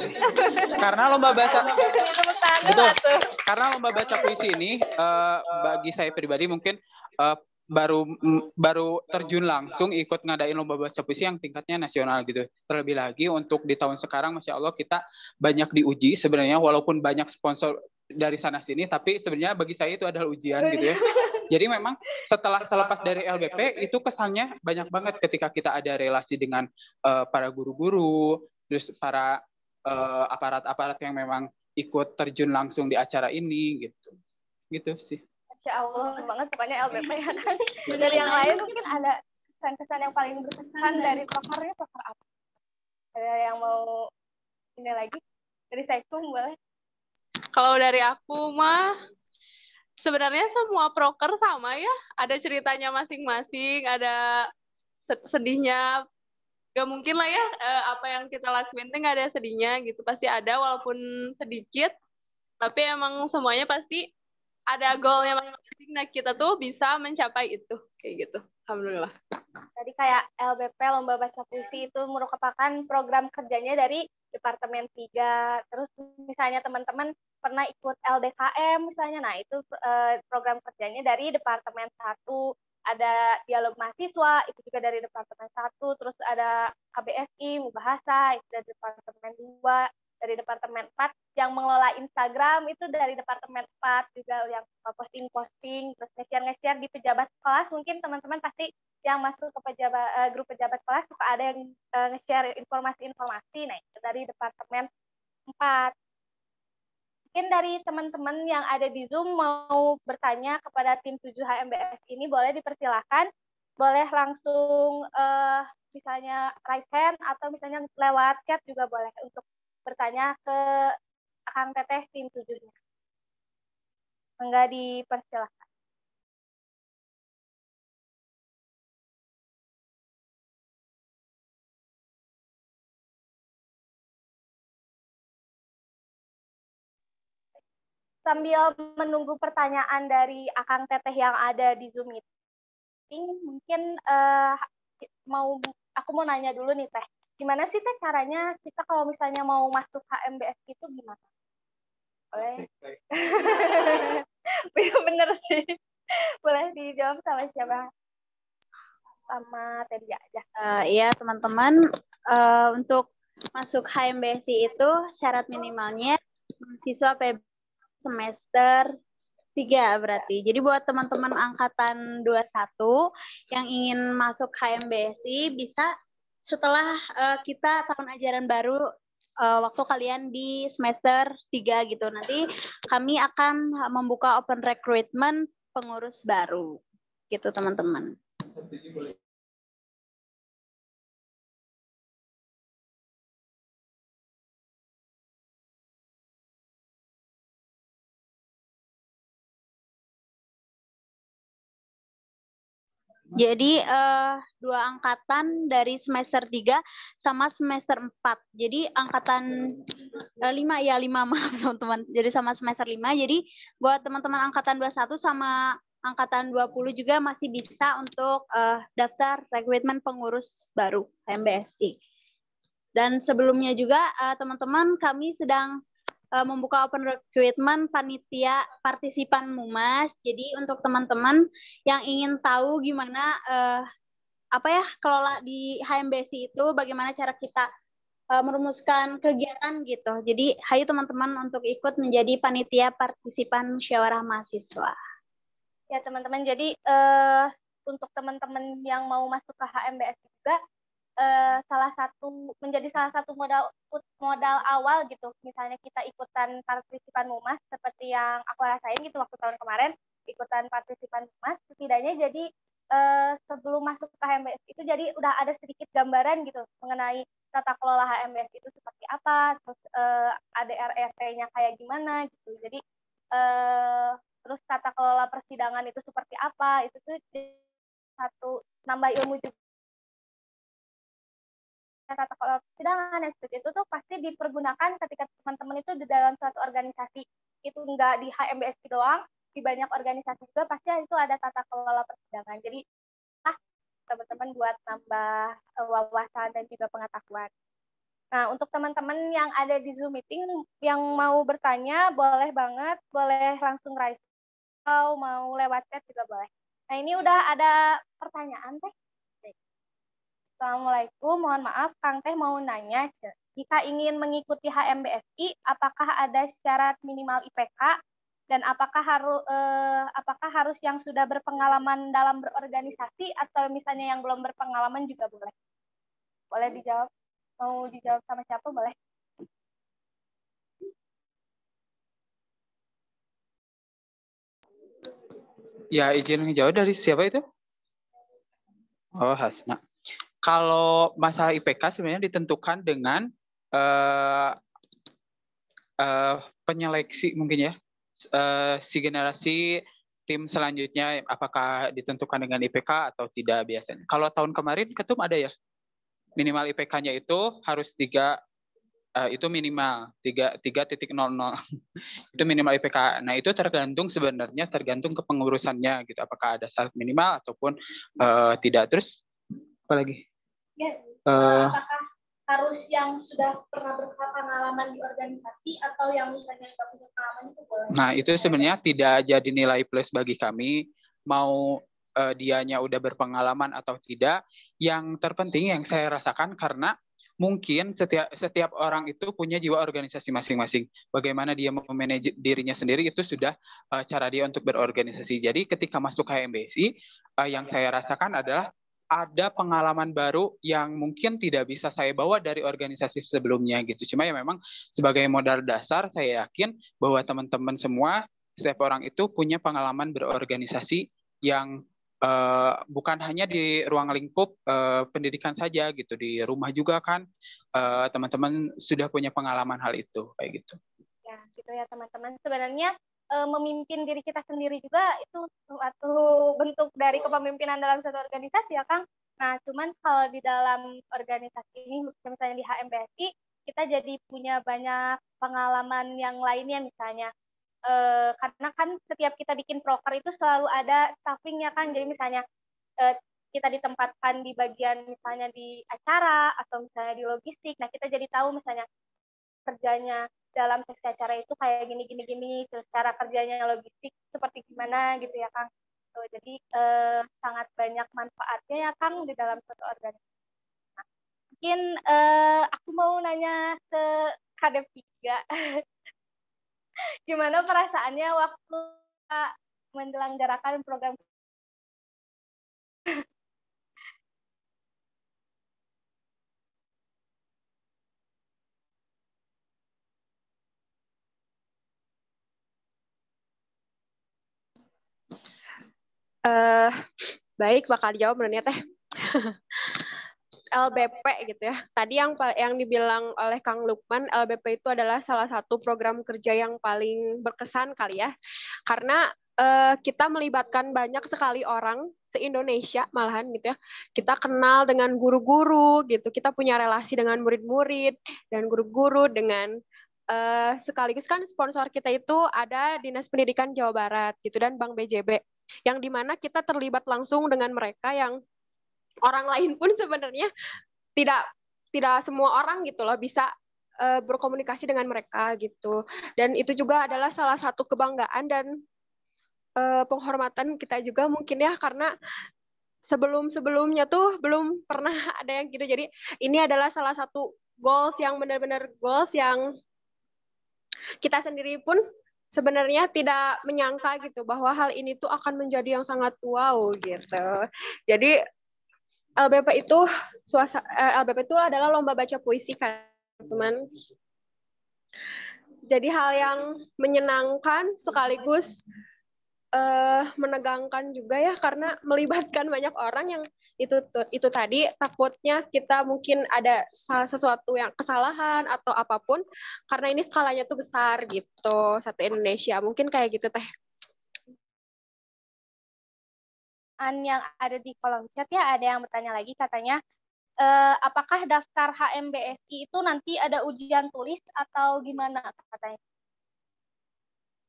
Karena lomba baca
Tepuk
betul.
tangan tuh.
Karena lomba baca puisi ini uh, bagi saya pribadi mungkin uh, baru m, baru terjun langsung ikut ngadain lomba baca puisi yang tingkatnya nasional gitu. Terlebih lagi untuk di tahun sekarang, Masya Allah kita banyak diuji sebenarnya, walaupun banyak sponsor dari sana sini, tapi sebenarnya bagi saya itu adalah ujian gitu ya. Jadi memang setelah selepas dari L B P itu kesannya banyak banget ketika kita ada relasi dengan uh, para guru-guru, terus para uh, aparat-aparat yang memang ikut terjun langsung di acara ini gitu. Gitu sih.
Masya Allah banget pokoknya L B P ya kan. Dari yang lain mungkin ada kesan-kesan yang paling berkesan dari prokernya proker apa? Ada yang mau ini lagi dari Saikum boleh?
Kalau dari aku mah sebenarnya semua proker sama ya, ada ceritanya masing-masing, ada sedihnya. Gak mungkin lah ya apa yang kita lakuin itu gak ada sedihnya gitu, pasti ada walaupun sedikit, tapi emang semuanya pasti ada goalnya masing-masing. Nah kita tuh bisa mencapai itu kayak gitu. Alhamdulillah.
Tadi kayak L B P Lomba Baca Puisi itu merupakan program kerjanya dari Departemen tiga. Terus misalnya teman-teman pernah ikut L D K M misalnya, nah itu eh, program kerjanya dari Departemen satu. Ada dialog mahasiswa, itu juga dari Departemen satu. Terus ada K B S I, Mubahasa, itu dari Departemen dua. Dari Departemen empat, yang mengelola Instagram itu dari Departemen empat juga, yang posting-posting, terus nge-share-nge-share di pejabat kelas. Mungkin teman-teman pasti yang masuk ke pejabat, uh, grup pejabat kelas suka ada yang uh, nge-share informasi-informasi, nah itu dari Departemen empat. Mungkin dari teman-teman yang ada di Zoom mau bertanya kepada tim tujuh H M B S ini, boleh dipersilakan, boleh langsung uh, misalnya raise hand atau misalnya lewat chat juga boleh untuk bertanya ke Akang Teteh tim tujuhnya. Enggak dipersilakan. Sambil menunggu pertanyaan dari Akang Teteh yang ada di Zoom meeting, mungkin uh, mau aku mau nanya dulu nih Teh. Gimana sih Teh caranya kita kalau misalnya mau masuk H M B S itu gimana? Boleh? Bener sih. Boleh dijawab sama siapa? Sama Tedia aja.
Uh, iya teman-teman, uh, untuk masuk H M B S I itu syarat minimalnya mahasiswa P B semester tiga berarti. Jadi buat teman-teman angkatan dua puluh satu yang ingin masuk H M B S I bisa setelah uh, kita tahun ajaran baru uh, waktu kalian di semester tiga gitu. Nanti kami akan membuka open recruitment pengurus baru. Gitu teman-teman. Jadi uh, dua angkatan dari semester tiga sama semester empat. Jadi angkatan uh, lima ya lima maaf teman-teman. Jadi sama semester lima. Jadi buat teman-teman angkatan dua puluh satu sama angkatan dua puluh juga masih bisa untuk uh, daftar rekrutmen pengurus baru H M B S I. Dan sebelumnya juga uh, teman-teman kami sedang membuka open recruitment panitia partisipan Mumas. Jadi untuk teman-teman yang ingin tahu gimana uh, apa ya kelola di H M B S I itu, bagaimana cara kita uh, merumuskan kegiatan gitu. Jadi hayu teman-teman untuk ikut menjadi panitia partisipan musyawarah mahasiswa.
Ya teman-teman, jadi uh, untuk teman-teman yang mau masuk ke H M B S I juga Uh, salah satu menjadi salah satu modal modal awal gitu. Misalnya kita ikutan partisipan Mumas seperti yang aku rasain gitu waktu tahun kemarin ikutan partisipan Mumas, setidaknya jadi uh, sebelum masuk ke H M B S itu jadi udah ada sedikit gambaran gitu mengenai tata kelola H M B S itu seperti apa, terus uh, A D R S T-nya kayak gimana gitu. Jadi uh, terus tata kelola persidangan itu seperti apa, itu tuh satu nambah ilmu juga. Tata kelola persidangan yang seperti itu tuh pasti dipergunakan ketika teman-teman itu di dalam suatu organisasi itu nggak di H M B S I doang, di banyak organisasi juga pasti itu ada tata kelola persidangan. Jadi ah, teman-teman buat nambah uh, wawasan dan juga pengetahuan. Nah, untuk teman-teman yang ada di Zoom meeting yang mau bertanya, boleh banget, boleh langsung raise atau mau lewat chat juga boleh. Nah, ini udah ada pertanyaan, Teh. Assalamualaikum, mohon maaf, Kang Teh mau nanya, jika ingin mengikuti H M B S I, apakah ada syarat minimal I P K dan apakah harus eh, apakah harus yang sudah berpengalaman dalam berorganisasi atau misalnya yang belum berpengalaman juga boleh? Boleh dijawab? Mau dijawab sama siapa boleh?
Ya, izin menjawab dari siapa itu? Oh, Hasna. Kalau masalah I P K sebenarnya ditentukan dengan uh, uh, penyeleksi mungkin ya. Uh, si generasi tim selanjutnya apakah ditentukan dengan I P K atau tidak biasanya. Kalau tahun kemarin ketum ada ya? Minimal I P K-nya itu harus tiga, uh, itu minimal tiga titik nol nol itu minimal I P K. Nah itu tergantung sebenarnya tergantung ke pengurusannya gitu. Apakah ada syarat minimal ataupun uh, tidak. Terus apa lagi?
Ya,
uh,
apakah harus yang sudah pernah berpengalaman di organisasi atau yang misalnya nggak punya pengalaman itu boleh?
Nah itu sebenarnya tidak jadi nilai plus bagi kami. Mau uh, dianya udah berpengalaman atau tidak. Yang terpenting yang saya rasakan karena mungkin setiap setiap orang itu punya jiwa organisasi masing-masing. Bagaimana dia memanage dirinya sendiri itu sudah uh, cara dia untuk berorganisasi. Jadi ketika masuk H M B S I, uh, yang saya rasakan adalah ada pengalaman baru yang mungkin tidak bisa saya bawa dari organisasi sebelumnya gitu. Cuma ya memang sebagai modal dasar saya yakin bahwa teman-teman semua setiap orang itu punya pengalaman berorganisasi yang Uh, bukan hanya di ruang lingkup uh, pendidikan saja gitu, di rumah juga kan uh, teman-teman sudah punya pengalaman hal itu kayak gitu.
Ya, gitu ya teman-teman. Sebenarnya uh, memimpin diri kita sendiri juga itu suatu bentuk dari kepemimpinan dalam suatu organisasi ya Kang. Nah, cuman kalau di dalam organisasi ini misalnya di H M B S I kita jadi punya banyak pengalaman yang lainnya misalnya. Uh, karena kan setiap kita bikin proker itu selalu ada staffingnya kan, jadi misalnya uh, kita ditempatkan di bagian misalnya di acara atau misalnya di logistik, nah kita jadi tahu misalnya kerjanya dalam seksi acara itu kayak gini gini gini, terus cara kerjanya logistik seperti gimana gitu ya Kang. So, jadi uh, sangat banyak manfaatnya ya Kang di dalam suatu organisasi. Nah, mungkin uh, aku mau nanya ke K D tiga. Gimana perasaannya waktu menyelenggarakan program?
Uh, baik, bakal dijawab benernya Teh. L B P gitu ya. Tadi yang yang dibilang oleh Kang Lukman, L B P itu adalah salah satu program kerja yang paling berkesan kali ya. Karena uh, kita melibatkan banyak sekali orang se-Indonesia malahan gitu ya. Kita kenal dengan guru-guru gitu. Kita punya relasi dengan murid-murid dan guru-guru dengan uh, sekaligus kan sponsor kita itu ada Dinas Pendidikan Jawa Barat gitu dan Bank B J B. Yang dimana kita terlibat langsung dengan mereka yang orang lain pun sebenarnya tidak tidak semua orang gitu loh bisa uh, berkomunikasi dengan mereka gitu, dan itu juga adalah salah satu kebanggaan dan uh, penghormatan kita juga mungkin ya, karena sebelum sebelumnya tuh belum pernah ada yang gitu. Jadi ini adalah salah satu goals yang benar-benar goals yang kita sendiri pun sebenarnya tidak menyangka gitu bahwa hal ini tuh akan menjadi yang sangat wow gitu. Jadi L B P itu suasana eh, L B P itu adalah lomba baca puisi kan, teman. Jadi hal yang menyenangkan sekaligus eh, menegangkan juga ya, karena melibatkan banyak orang yang itu itu tadi takutnya kita mungkin ada sesuatu yang kesalahan atau apapun, karena ini skalanya tuh besar gitu, satu Indonesia. Mungkin kayak gitu Teh.
Yang ada di kolom chat ya, ada yang bertanya lagi katanya, eh, apakah daftar H M B S I itu nanti ada ujian tulis atau gimana katanya?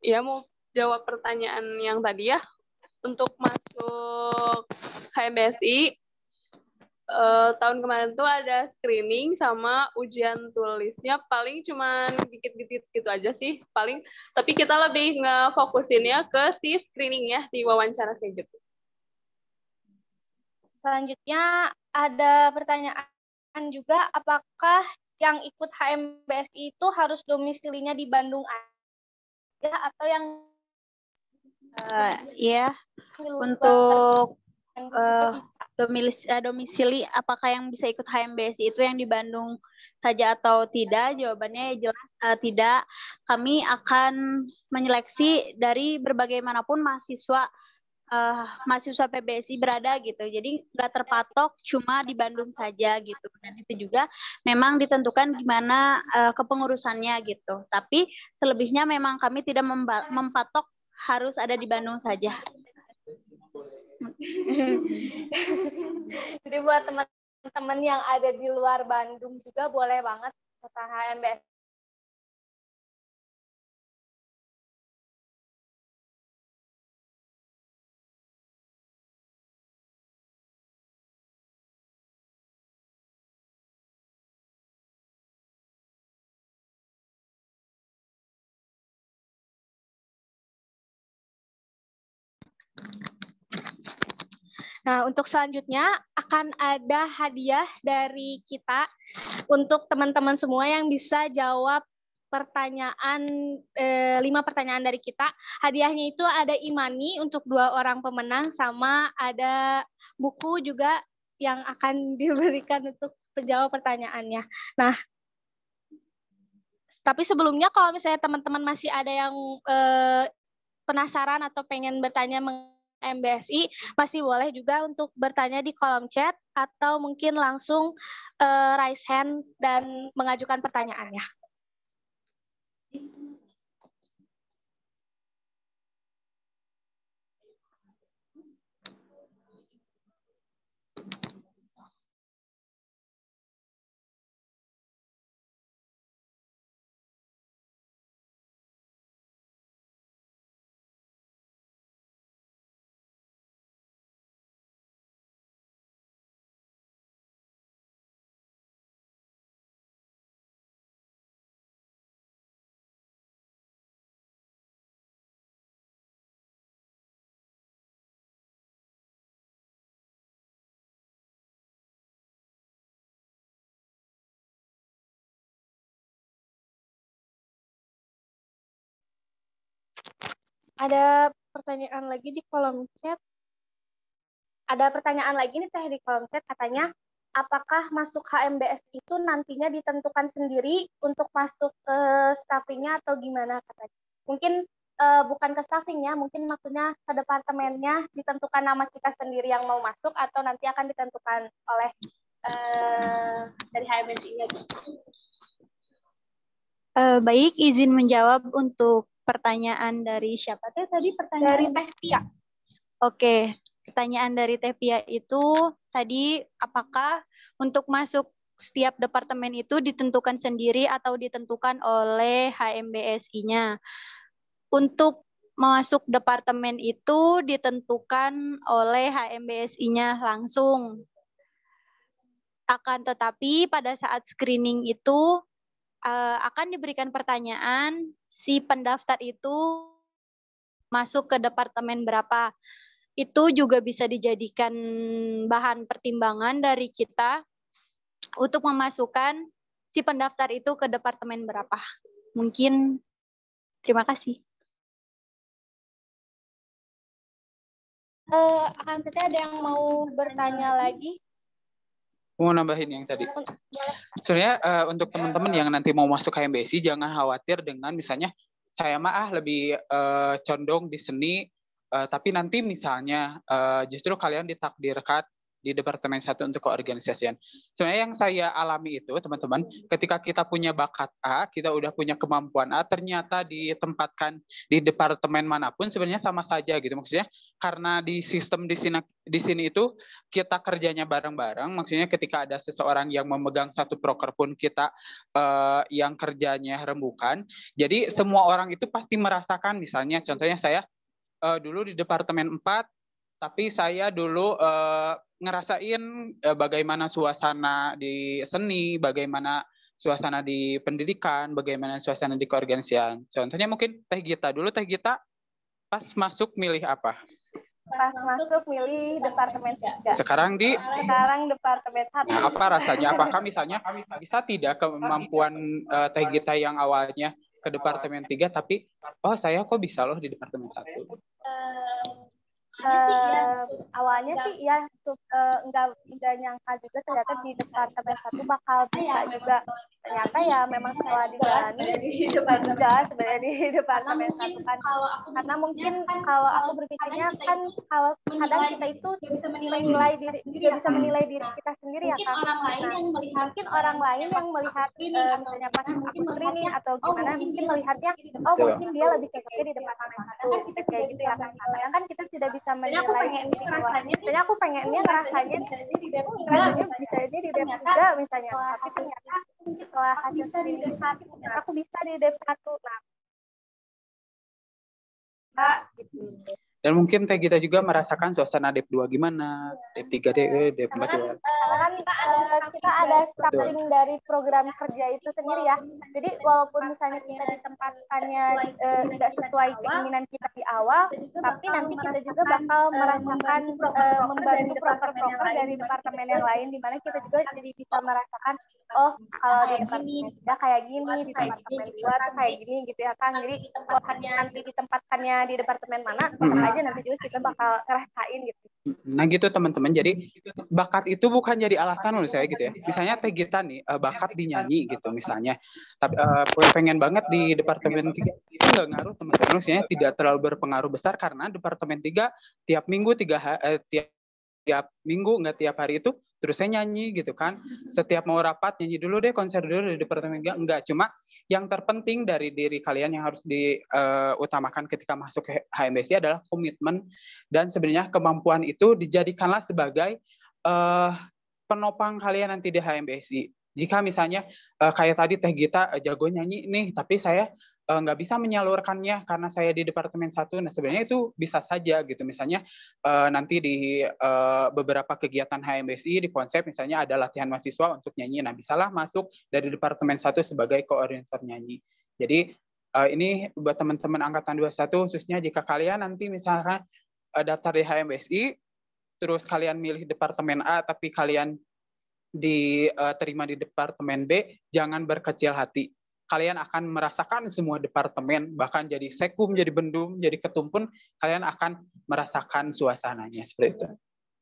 Ya, mau jawab pertanyaan yang tadi ya. Untuk masuk H M B S I, Uh, tahun kemarin tuh ada screening sama ujian tulisnya paling cuman dikit-dikit gitu aja sih paling, tapi kita lebih ngefokusinnya ke si screening ya di wawancara kayak gitu.
Selanjutnya ada pertanyaan juga, apakah yang ikut H M B S I itu harus domisilinya di Bandung aja atau yang
uh, ya untuk uh, domisili, domisili apakah yang bisa ikut H M B S I itu yang di Bandung saja atau tidak? Jawabannya jelas uh, tidak. Kami akan menyeleksi dari berbagai manapun mahasiswa uh, mahasiswa P B S I berada gitu. Jadi nggak terpatok cuma di Bandung saja gitu. Dan itu juga memang ditentukan gimana uh, kepengurusannya gitu. Tapi selebihnya memang kami tidak mempatok harus ada di Bandung saja.
Jadi buat teman-teman yang ada di luar Bandung juga boleh banget kata H M B S. Nah, untuk selanjutnya akan ada hadiah dari kita untuk teman-teman semua yang bisa jawab pertanyaan, eh, lima pertanyaan dari kita. Hadiahnya itu ada e-money untuk dua orang pemenang, sama ada buku juga yang akan diberikan untuk penjawab pertanyaannya. Nah, tapi sebelumnya kalau misalnya teman-teman masih ada yang eh, penasaran atau pengen bertanya mengenai M B S I, masih boleh juga untuk bertanya di kolom chat atau mungkin langsung uh, raise hand dan mengajukan pertanyaannya. Ada pertanyaan lagi di kolom chat. Ada pertanyaan lagi nih Teh di kolom chat, katanya apakah masuk H M B S itu nantinya ditentukan sendiri untuk masuk ke staffingnya atau gimana katanya? Mungkin uh, bukan ke staffingnya, mungkin maksudnya ke departemennya ditentukan nama kita sendiri yang mau masuk atau nanti akan ditentukan oleh uh, dari H M B S I-nya gitu.
Uh, baik, izin menjawab untuk pertanyaan dari siapa Teh tadi pertanyaan?
Dari Teh Pia.
Oke, pertanyaan dari Teh Pia itu tadi apakah untuk masuk setiap departemen itu ditentukan sendiri atau ditentukan oleh H M B S I-nya? Untuk masuk departemen itu ditentukan oleh H M B S I-nya langsung. Akan tetapi pada saat screening itu uh, akan diberikan pertanyaan si pendaftar itu masuk ke departemen berapa. Itu juga bisa dijadikan bahan pertimbangan dari kita untuk memasukkan si pendaftar itu ke departemen berapa. Mungkin terima kasih.
Uh, akan teteh ada yang mau bertanya lagi?
Mau nambahin yang tadi. Sebenarnya uh, untuk teman-teman yang nanti mau masuk H M B S I, jangan khawatir dengan misalnya saya mah ah lebih uh, condong di seni, uh, tapi nanti misalnya uh, justru kalian ditakdirkan di Departemen satu untuk keorganisasian. Sebenarnya yang saya alami itu, teman-teman, ketika kita punya bakat A, kita udah punya kemampuan A, ternyata ditempatkan di departemen manapun sebenarnya sama saja gitu. Maksudnya karena di sistem di sini di sini itu kita kerjanya bareng-bareng, maksudnya ketika ada seseorang yang memegang satu proker pun kita uh, yang kerjanya rembukan. Jadi semua orang itu pasti merasakan, misalnya contohnya saya uh, dulu di Departemen empat, tapi saya dulu uh, ngerasain uh, bagaimana suasana di seni, bagaimana suasana di pendidikan, bagaimana suasana di keorganisasian. Contohnya mungkin Teh Gita dulu, Teh Gita pas masuk milih apa?
Pas masuk milih Departemen tiga.
Sekarang di?
Sekarang Departemen satu.
Nah, apa rasanya? Apakah misalnya bisa tidak kemampuan uh, Teh Gita yang awalnya ke Departemen tiga, tapi oh saya kok bisa loh di Departemen satu?
Uh, awalnya sih ya uh, enggak enggak nyangka juga ternyata di Departemen satu bakal bisa juga. Ternyata ya memang setelah dijalani juga sebenarnya di Departemen satu kan, karena mungkin kalau aku berpikirnya kan kalau kadang kita itu bisa menilai diri tidak bisa menilai diri kita sendiri ya kan. Nah, mungkin orang lain yang melihat uh, misalnya pas aku screening atau gimana mungkin melihatnya oh mungkin dia lebih cocoknya di Departemen satu kayak gitu ya kan. Kadang kan kita tidak bisa menilai sendiri rasanya. Misalnya aku pengennya ngerasanya rasanya bisa jadi di Dep tiga misalnya, tapi ternyata setelah hasil screening aku bisa di Dep satu. Nah, gitu.
Dan mungkin Teh Gita juga merasakan suasana Dep dua gimana, Dep tiga, Dep, Dep empat juga.
Karena kan uh, kita ada starting dari program kerja itu sendiri ya. Jadi walaupun misalnya kita ditempatkannya nggak uh, sesuai keinginan kita di awal, tapi nanti kita juga bakal merasakan uh, membantu proker-proker dari departemen yang lain, di mana kita juga jadi bisa merasakan oh kalau di departemen tiga kayak gini, di departemen dua tuh kayak gini gitu ya kan. Jadi nanti ditempatkannya di departemen mana, tetap aja nanti juga kita bakal ngerasain gitu.
Nah gitu teman-teman, jadi bakat itu bukan jadi alasan menurut saya gitu ya. Misalnya Teh Gita nih, bakat di nyanyi gitu misalnya, tapi uh, pengen banget di Departemen tiga, itu nggak ngaruh teman-teman, maksudnya tidak terlalu berpengaruh besar karena Departemen tiga tiap minggu, tiga uh, tiap tiap minggu, nggak tiap hari itu terus saya nyanyi gitu kan. Setiap mau rapat nyanyi dulu deh, konser dulu di Departemen tiga, enggak. Cuma yang terpenting dari diri kalian yang harus diutamakan uh, ketika masuk ke H M B S I adalah komitmen, dan sebenarnya kemampuan itu dijadikanlah sebagai uh, penopang kalian nanti di H M B S I. Jika misalnya uh, kayak tadi Teh Gita uh, jago nyanyi nih, tapi saya nggak uh, bisa menyalurkannya karena saya di Departemen satu. Nah sebenarnya itu bisa saja gitu. Misalnya uh, nanti di uh, beberapa kegiatan H M B S I di konsep misalnya ada latihan mahasiswa untuk nyanyi. Nah bisalah masuk dari Departemen satu sebagai koordinator nyanyi. Jadi uh, ini buat teman-teman Angkatan dua puluh satu khususnya jika kalian nanti misalnya uh, daftar di H M B S I, terus kalian milih Departemen A tapi kalian diterima di Departemen B, jangan berkecil hati. Kalian akan merasakan semua departemen, bahkan jadi sekum, jadi bendum, jadi ketum pun kalian akan merasakan suasananya seperti itu.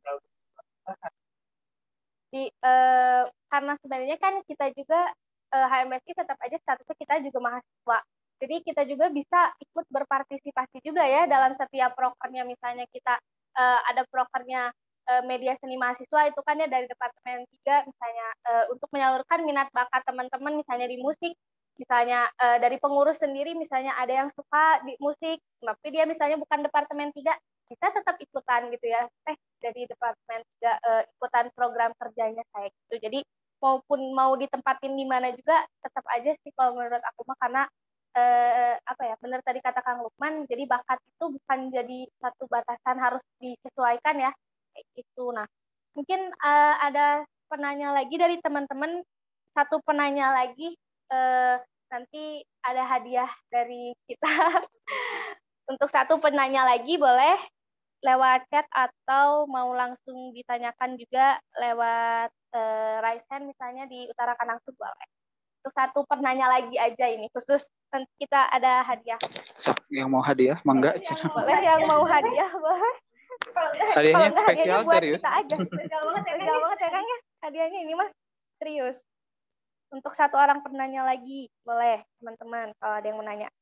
Di, uh, karena sebenarnya kan kita juga uh, H M B S I tetap aja statusnya kita juga mahasiswa. Jadi kita juga bisa ikut berpartisipasi juga ya dalam setiap prokernya. Misalnya kita uh, ada prokernya uh, media seni mahasiswa itu kan ya dari Departemen tiga misalnya uh, untuk menyalurkan minat bakat teman-teman misalnya di musik. Misalnya uh, dari pengurus sendiri misalnya ada yang suka di musik, tapi dia misalnya bukan Departemen tiga, bisa tetap ikutan gitu ya, teh dari Departemen tiga uh, ikutan program kerjanya kayak gitu. Jadi maupun mau ditempatin di mana juga tetap aja sih kalau menurut aku mah, karena uh, apa ya, benar tadi kata Kang Lukman, jadi bakat itu bukan jadi satu batasan harus disesuaikan ya kayak gitu. Nah mungkin uh, ada penanya lagi dari teman-teman, satu penanya lagi. Uh, nanti ada hadiah dari kita. Untuk satu penanya lagi boleh lewat chat atau mau langsung ditanyakan juga lewat uh, Raisen misalnya diutarakan langsung boleh. Untuk satu penanya lagi aja ini khusus nanti kita ada hadiah.
So, yang mau hadiah mangga.
Boleh yang mau hadiah boleh.
Hadiahnya spesial
buat
serius.
Kita aja. Spesial banget ya, spesial banget ya Kang ya. Hadiahnya ini mah serius. Untuk satu orang penanya lagi, boleh teman-teman kalau ada yang mau nanya.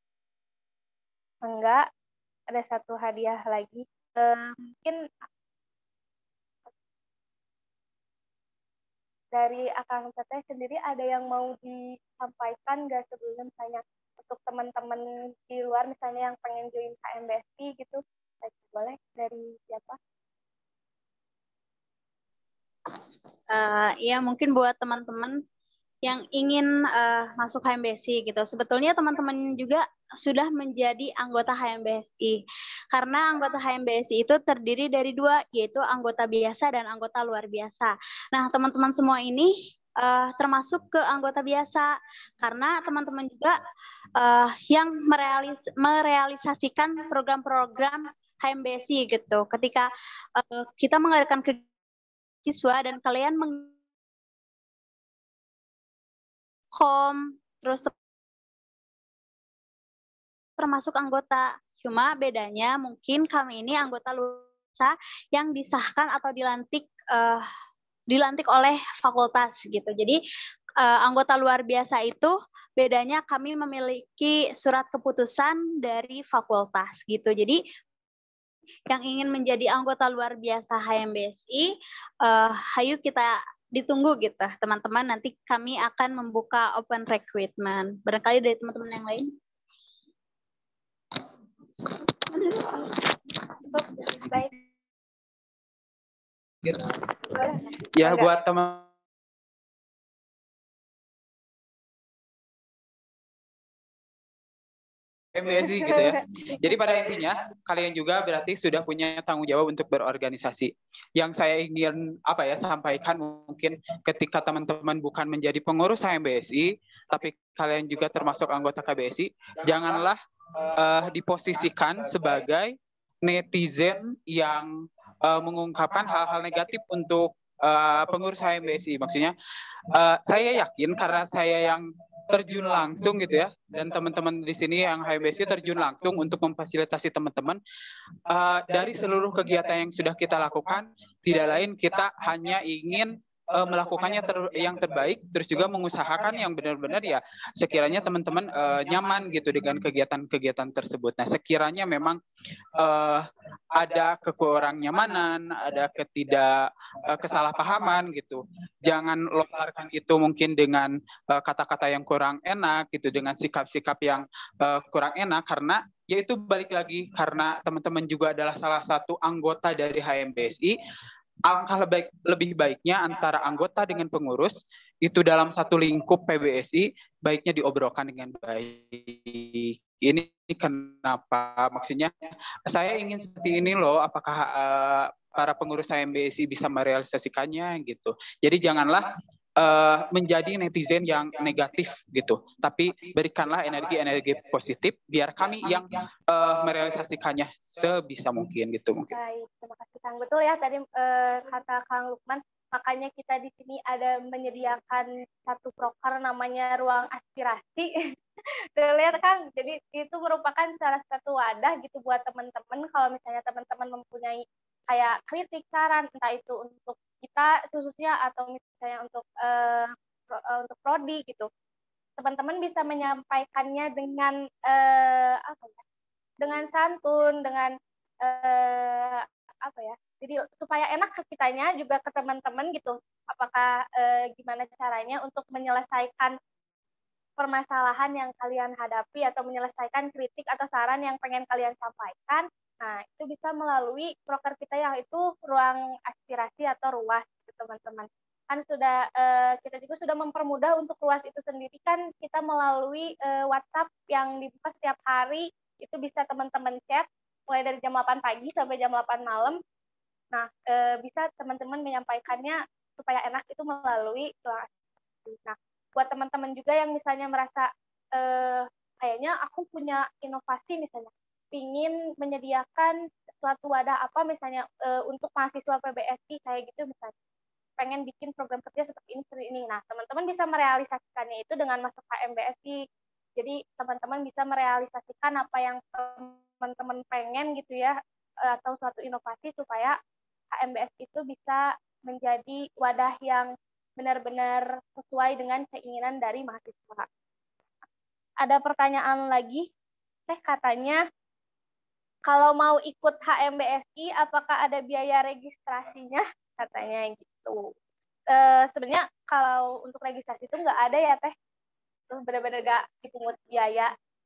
Enggak, ada satu hadiah lagi. Uh, mungkin dari Akang Teteh sendiri ada yang mau disampaikan nggak sebelumnya, misalnya untuk teman-teman di luar misalnya yang pengen join H M B S I gitu, boleh dari siapa?
Uh, ya mungkin buat teman-teman yang ingin uh, masuk H M B S I gitu. Sebetulnya teman-teman juga sudah menjadi anggota H M B S I. Karena anggota H M B S I itu terdiri dari dua, yaitu anggota biasa dan anggota luar biasa. Nah, teman-teman semua ini uh, termasuk ke anggota biasa. Karena teman-teman juga uh, yang merealis merealisasikan program-program H M B S I gitu. Ketika uh, kita mengadakan kegiatan siswa dan kalian meng kom terus termasuk anggota. Cuma bedanya mungkin kami ini anggota lusa yang disahkan atau dilantik uh, dilantik oleh fakultas gitu. Jadi uh, anggota luar biasa itu bedanya kami memiliki surat keputusan dari fakultas gitu. Jadi yang ingin menjadi anggota luar biasa H M B S I, uh, hayu kita ditunggu gitu teman-teman, nanti kami akan membuka open recruitment. Barangkali dari teman-teman yang lain.
Baik.
Ya buat teman H M B S I gitu ya. Jadi pada intinya kalian juga berarti sudah punya tanggung jawab untuk berorganisasi. Yang saya ingin apa ya sampaikan mungkin ketika teman-teman bukan menjadi pengurus H M B S I, tapi kalian juga termasuk anggota K B S I, janganlah uh, diposisikan sebagai netizen yang uh, mengungkapkan hal-hal negatif untuk uh, pengurus H M B S I. Maksudnya uh, saya yakin karena saya yang terjun langsung gitu ya, dan teman-teman di sini yang H M B S I terjun langsung untuk memfasilitasi teman-teman uh, dari seluruh kegiatan yang sudah kita lakukan. Tidak lain kita hanya ingin uh, melakukannya ter yang terbaik, terus juga mengusahakan yang benar-benar ya sekiranya teman-teman uh, nyaman gitu dengan kegiatan-kegiatan tersebut. Nah sekiranya memang uh, ada kekurang nyamanan, ada ketidak uh, kesalahpahaman gitu, jangan lontarkan itu mungkin dengan kata-kata uh, yang kurang enak gitu, dengan sikap-sikap yang uh, kurang enak, karena yaitu balik lagi karena teman-teman juga adalah salah satu anggota dari H M B S I. Alangkah lebih, lebih baiknya antara anggota dengan pengurus itu dalam satu lingkup P B S I baiknya diobrolkan dengan baik. Ini kenapa? Maksudnya saya ingin seperti ini loh, apakah uh, para pengurus H M B S I bisa merealisasikannya gitu. Jadi janganlah uh, menjadi netizen yang negatif gitu, tapi berikanlah energi-energi positif biar kami yang uh, merealisasikannya sebisa mungkin gitu mungkin.
Baik, terima kasih Kang. Betul ya tadi uh, kata Kang Lukman, makanya kita di sini ada menyediakan satu proker namanya Ruang Aspirasi. Tuh lihat Kang, jadi itu merupakan salah satu wadah gitu buat teman-teman kalau misalnya teman-teman mempunyai kayak kritik, saran, entah itu untuk kita khususnya atau misalnya untuk uh, pro, uh, untuk prodi gitu. Teman-teman bisa menyampaikannya dengan uh, apa ya? Dengan santun, dengan uh, apa ya? Jadi supaya enak ke kitanya juga ke teman-teman gitu. Apakah uh, gimana caranya untuk menyelesaikan permasalahan yang kalian hadapi atau menyelesaikan kritik atau saran yang pengen kalian sampaikan. Nah, itu bisa melalui proker kita yang itu ruang aspirasi atau ruas gitu, teman-teman. Kan sudah uh, kita juga sudah mempermudah untuk ruas itu sendiri kan kita melalui uh, WhatsApp yang dibuka setiap hari, itu bisa teman-teman chat mulai dari jam delapan pagi sampai jam delapan malam. Nah, uh, bisa teman-teman menyampaikannya supaya enak itu melalui ruang aspirasi. Nah, buat teman-teman juga yang misalnya merasa eh, kayaknya aku punya inovasi misalnya, ingin menyediakan suatu wadah apa misalnya eh, untuk mahasiswa P B S I kayak gitu misalnya, pengen bikin program kerja seperti ini seperti ini. Nah, teman-teman bisa merealisasikannya itu dengan masuk H M B S I. Jadi teman-teman bisa merealisasikan apa yang teman-teman pengen gitu ya, atau suatu inovasi supaya H M B S I itu bisa menjadi wadah yang benar-benar sesuai dengan keinginan dari mahasiswa. Ada pertanyaan lagi, teh katanya kalau mau ikut H M B S I apakah ada biaya registrasinya? Katanya gitu. E, sebenarnya kalau untuk registrasi itu nggak ada ya Teh. Terus benar-benar nggak dipungut biaya.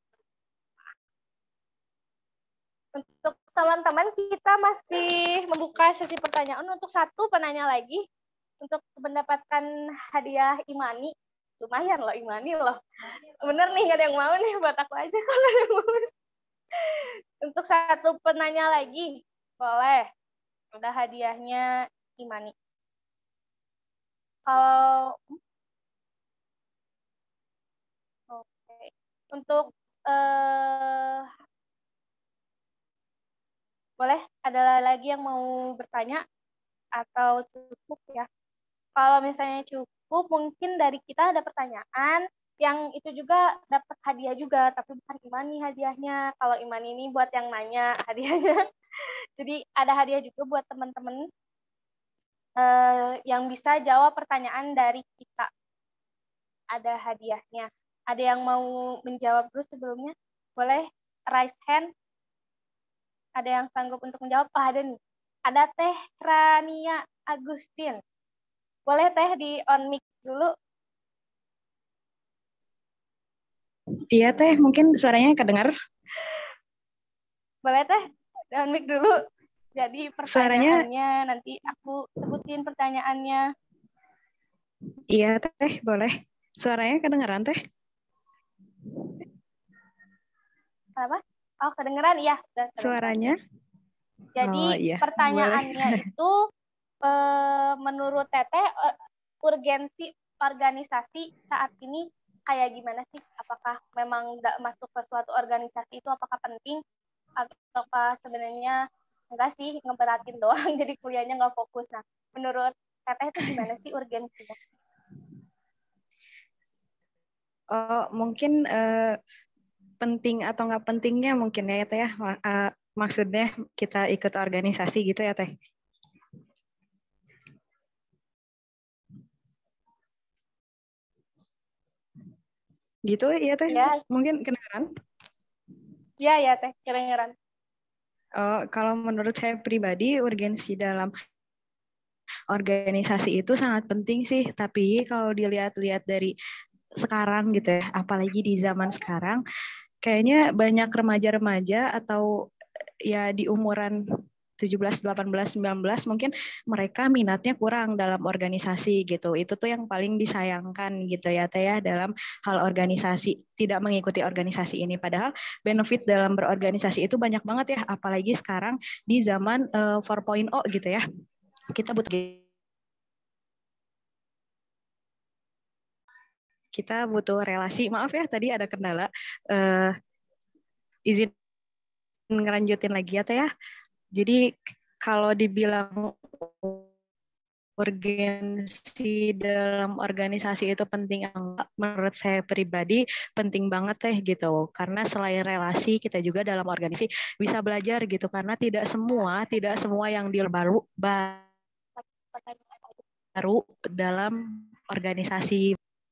Untuk teman-teman kita masih membuka sesi pertanyaan untuk satu penanya lagi untuk mendapatkan hadiah Imani. Lumayan loh Imani loh. Bener nih nggak ada yang mau nih, buat aku aja kalau nggak ada yang mau. Untuk satu penanya lagi, boleh. Udah hadiahnya Imani. Kalau oke. Untuk eh, boleh ada lagi yang mau bertanya atau cukup ya? Kalau misalnya cukup, mungkin dari kita ada pertanyaan yang itu juga dapat hadiah juga, tapi bukan Imani hadiahnya. Kalau Imani ini buat yang nanya hadiahnya. Jadi ada hadiah juga buat teman-teman eh, yang bisa jawab pertanyaan dari kita. Ada hadiahnya. Ada yang mau menjawab dulu sebelumnya? Boleh raise hand. Ada yang sanggup untuk menjawab? Oh, ada nih. Ada Teh Rania Agustin. Boleh Teh di on mic dulu?
Iya Teh, mungkin suaranya kedengar.
Boleh Teh di on mic dulu. Jadi pertanyaannya suaranya... nanti aku sebutin pertanyaannya.
Iya Teh, boleh. Suaranya kedengeran Teh?
Apa? Oh, kedengeran? Iya.
Suaranya?
Jadi
oh, iya.
pertanyaannya boleh. Itu eh, menurut Teteh urgensi organisasi saat ini kayak gimana sih? Apakah memang nggak masuk ke suatu organisasi itu apakah penting? Ataukah sebenarnya enggak sih, ngeberatin doang jadi kuliahnya nggak fokus. Nah, menurut Teteh itu gimana sih urgensinya?
Oh, mungkin uh, penting atau nggak pentingnya mungkin ya Teh ya. Uh, maksudnya kita ikut organisasi gitu ya Teh. Gitu ya Teh? Ya. Mungkin kedengeran?
Iya ya Teh, kedengeran.
Oh, kalau menurut saya pribadi urgensi dalam organisasi itu sangat penting sih. Tapi kalau dilihat-lihat dari sekarang gitu ya, apalagi di zaman sekarang, kayaknya banyak remaja-remaja atau ya di umuran tujuh belas, delapan belas, sembilan belas mungkin mereka minatnya kurang dalam organisasi gitu. Itu tuh yang paling disayangkan gitu ya Teh ya dalam hal organisasi, tidak mengikuti organisasi ini. Padahal benefit dalam berorganisasi itu banyak banget ya, apalagi sekarang di zaman uh, empat titik nol gitu ya. Kita butuh kita butuh relasi. Maaf ya tadi ada kendala. Uh, izin ngelanjutin lagi ya Teh ya. Jadi kalau dibilang urgensi dalam organisasi itu penting, menurut saya pribadi penting banget Teh gitu. Karena selain relasi kita juga dalam organisasi bisa belajar gitu. Karena tidak semua tidak semua yang di baru baru dalam organisasi.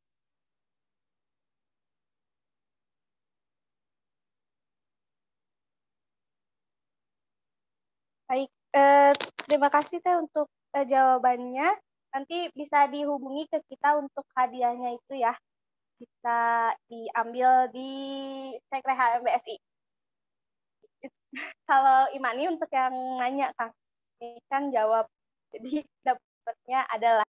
Baik, eh, terima kasih Teh untuk eh, jawabannya. Nanti bisa dihubungi ke kita untuk hadiahnya itu ya. Bisa diambil di Sekre H M B S I. Kalau Imani untuk yang nanya Kang, ini kan jawab. Jadi dapatnya adalah.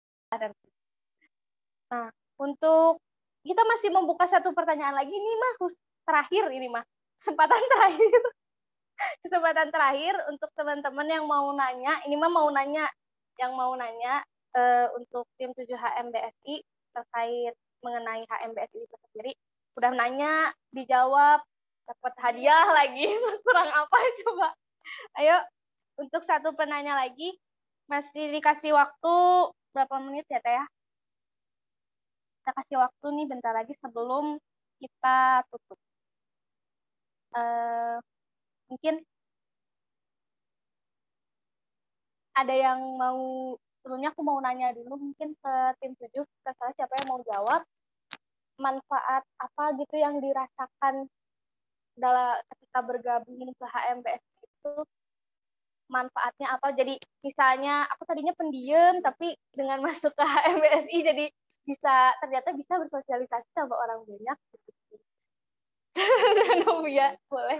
Nah, untuk kita masih membuka satu pertanyaan lagi. Ini mah terakhir ini mah. Kesempatan terakhir. Kesempatan terakhir untuk teman-teman yang mau nanya, ini mah mau nanya, yang mau nanya uh, untuk tim tujuh H M B S I terkait mengenai H M B S I itu sendiri, udah nanya, dijawab, dapat hadiah lagi, kurang apa coba? Ayo, untuk satu penanya lagi, masih dikasih waktu berapa menit ya Teh ya? Kita kasih waktu nih bentar lagi sebelum kita tutup. Uh, mungkin ada yang mau, sebelumnya aku mau nanya dulu mungkin ke tim tujuh, terserah siapa yang mau jawab, manfaat apa gitu yang dirasakan dalam ketika bergabung ke H M B S I itu manfaatnya apa. Jadi misalnya aku tadinya pendiam tapi dengan masuk ke H M B S I jadi bisa ternyata bisa bersosialisasi sama orang banyak. Novia boleh.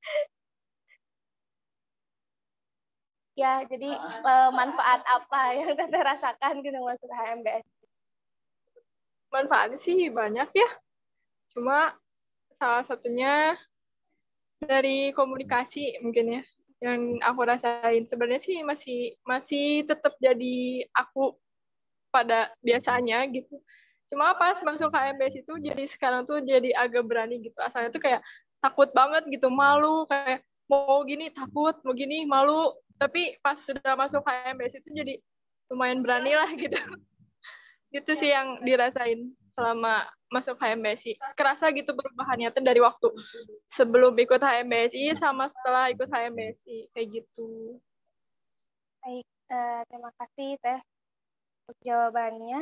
Ya, jadi eh, manfaat apa yang Teteh rasakan gitu masuk H M B S I?
Manfaatnya sih banyak ya. Cuma salah satunya dari komunikasi mungkin ya yang aku rasain. Sebenarnya sih masih masih tetap jadi aku pada biasanya gitu. Cuma pas masuk H M B S itu jadi sekarang tuh jadi agak berani gitu. Asalnya tuh kayak takut banget gitu, malu kayak mau gini takut, mau gini malu. Tapi pas sudah masuk H M B S itu jadi lumayan berani lah gitu. Gitu sih yang dirasain selama masuk H M B S I. Kerasa gitu perubahannya tuh dari waktu sebelum ikut H M B S I sama setelah ikut H M B S I kayak gitu.
Baik, eh, terima kasih Teh untuk jawabannya.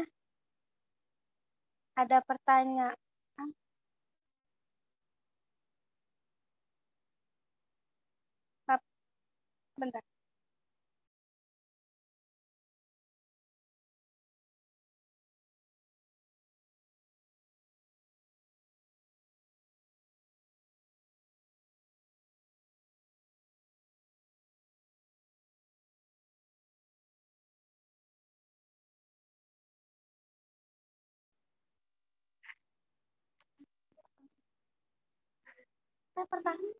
Ada pertanyaan? Bentar. Nah, pertanyaan.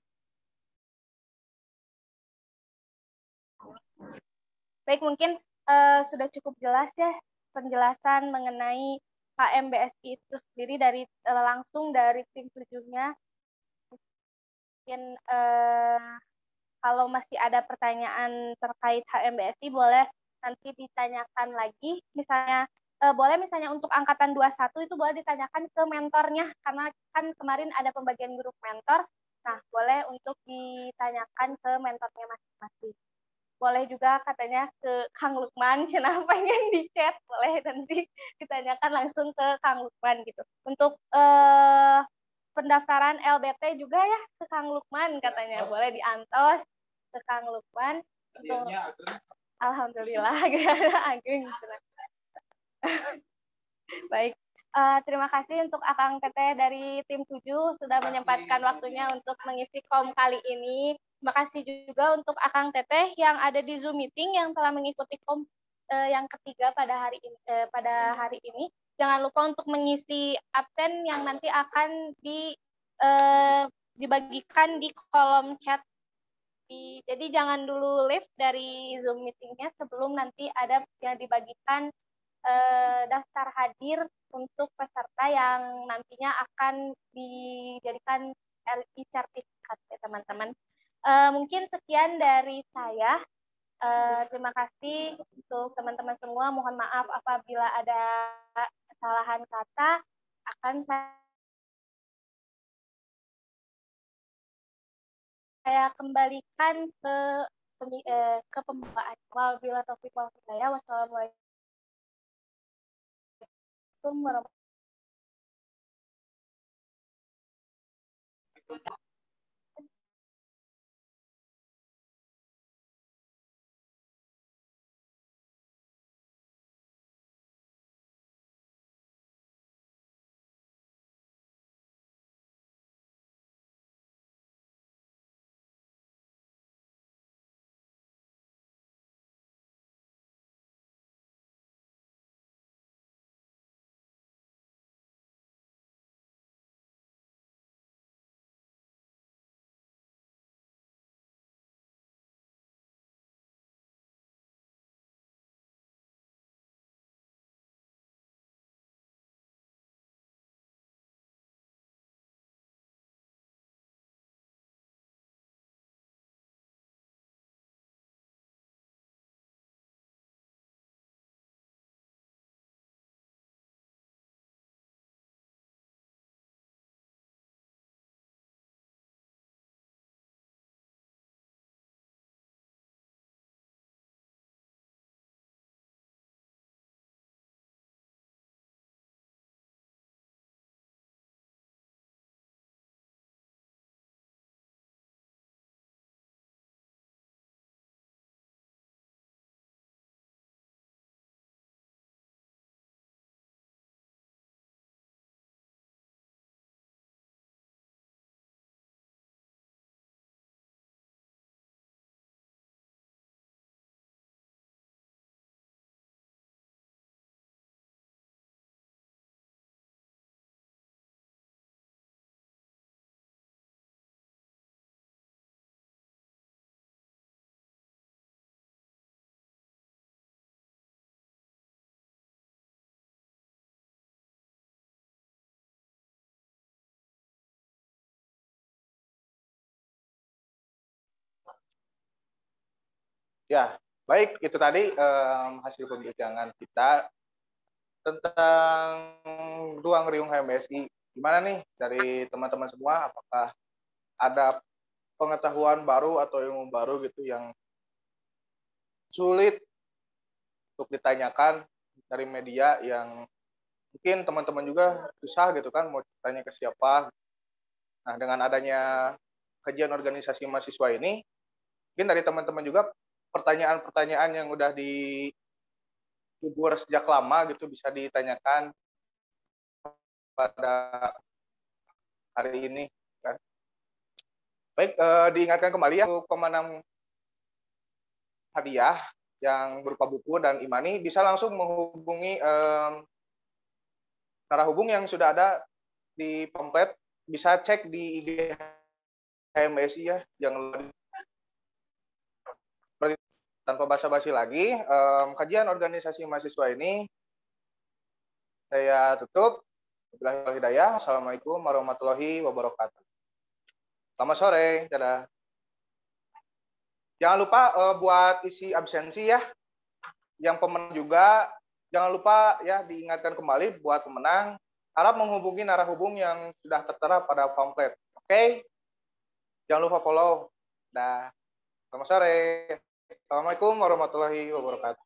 Baik, mungkin uh, sudah cukup jelas ya penjelasan mengenai H M B S I itu sendiri dari uh, langsung dari tim tujuhnya. Mungkin uh, kalau masih ada pertanyaan terkait H M B S I boleh nanti ditanyakan lagi. Misalnya uh, boleh misalnya untuk angkatan dua puluh satu itu boleh ditanyakan ke mentornya karena kan kemarin ada pembagian grup mentor. Nah, boleh untuk ditanyakan ke mentornya masing-masing. Boleh juga katanya ke Kang Lukman, cenah pengen di chat, boleh nanti ditanyakan langsung ke Kang Lukman gitu. Untuk eh, pendaftaran L B T juga ya ke Kang Lukman katanya, boleh diantos ke Kang Lukman. Untuk alhamdulillah Ageng. Baik. Uh, terima kasih untuk Akang Teteh dari tim tujuh sudah menyempatkan waktunya untuk mengisi kom kali ini. Terima kasih juga untuk Akang Teteh yang ada di Zoom meeting yang telah mengikuti kom uh, yang ketiga pada hari ini. Uh, pada hari ini. Jangan lupa untuk mengisi absen yang nanti akan di uh, dibagikan di kolom chat. Di, jadi jangan dulu leave dari Zoom meetingnya sebelum nanti ada yang dibagikan uh, daftar hadir untuk peserta yang nantinya akan dijadikan R I sertifikat ya teman-teman. Uh, mungkin sekian dari saya. Uh, terima kasih untuk teman-teman semua. Mohon maaf apabila ada kesalahan kata. Akan saya kembalikan ke uh, ke pembukaan. Wabillahi taufiq wal hidayah. Wassalamualaikum warahmatullahi wabarakatuh.
Ya, baik, itu tadi um, hasil pembicaraan kita tentang ruang riung H M B S I. Gimana nih dari teman-teman semua? Apakah ada pengetahuan baru atau ilmu baru gitu yang sulit untuk ditanyakan dari media yang mungkin teman-teman juga susah gitu kan mau tanya ke siapa. Nah, dengan adanya kajian organisasi mahasiswa ini, mungkin dari teman-teman juga pertanyaan-pertanyaan yang udah dikubur sejak lama gitu bisa ditanyakan pada hari ini. Kan? Baik, eh, diingatkan kembali ya untuk pemenang hadiah yang berupa buku dan imani bisa langsung menghubungi eh, narahubung yang sudah ada di pamflet, bisa cek di I G H M B S I ya, jangan tanpa basa-basi lagi, um, kajian organisasi mahasiswa ini saya tutup. Wabillahi wal hidayah. Assalamualaikum warahmatullahi wabarakatuh. Selamat sore, dadah. Jangan lupa uh, buat isi absensi ya. Yang pemenang juga jangan lupa ya diingatkan kembali buat pemenang harap menghubungi narahubung yang sudah tertera pada pamflet. Oke? Okay? Jangan lupa follow. Dah. Selamat sore. Assalamualaikum warahmatullahi wabarakatuh.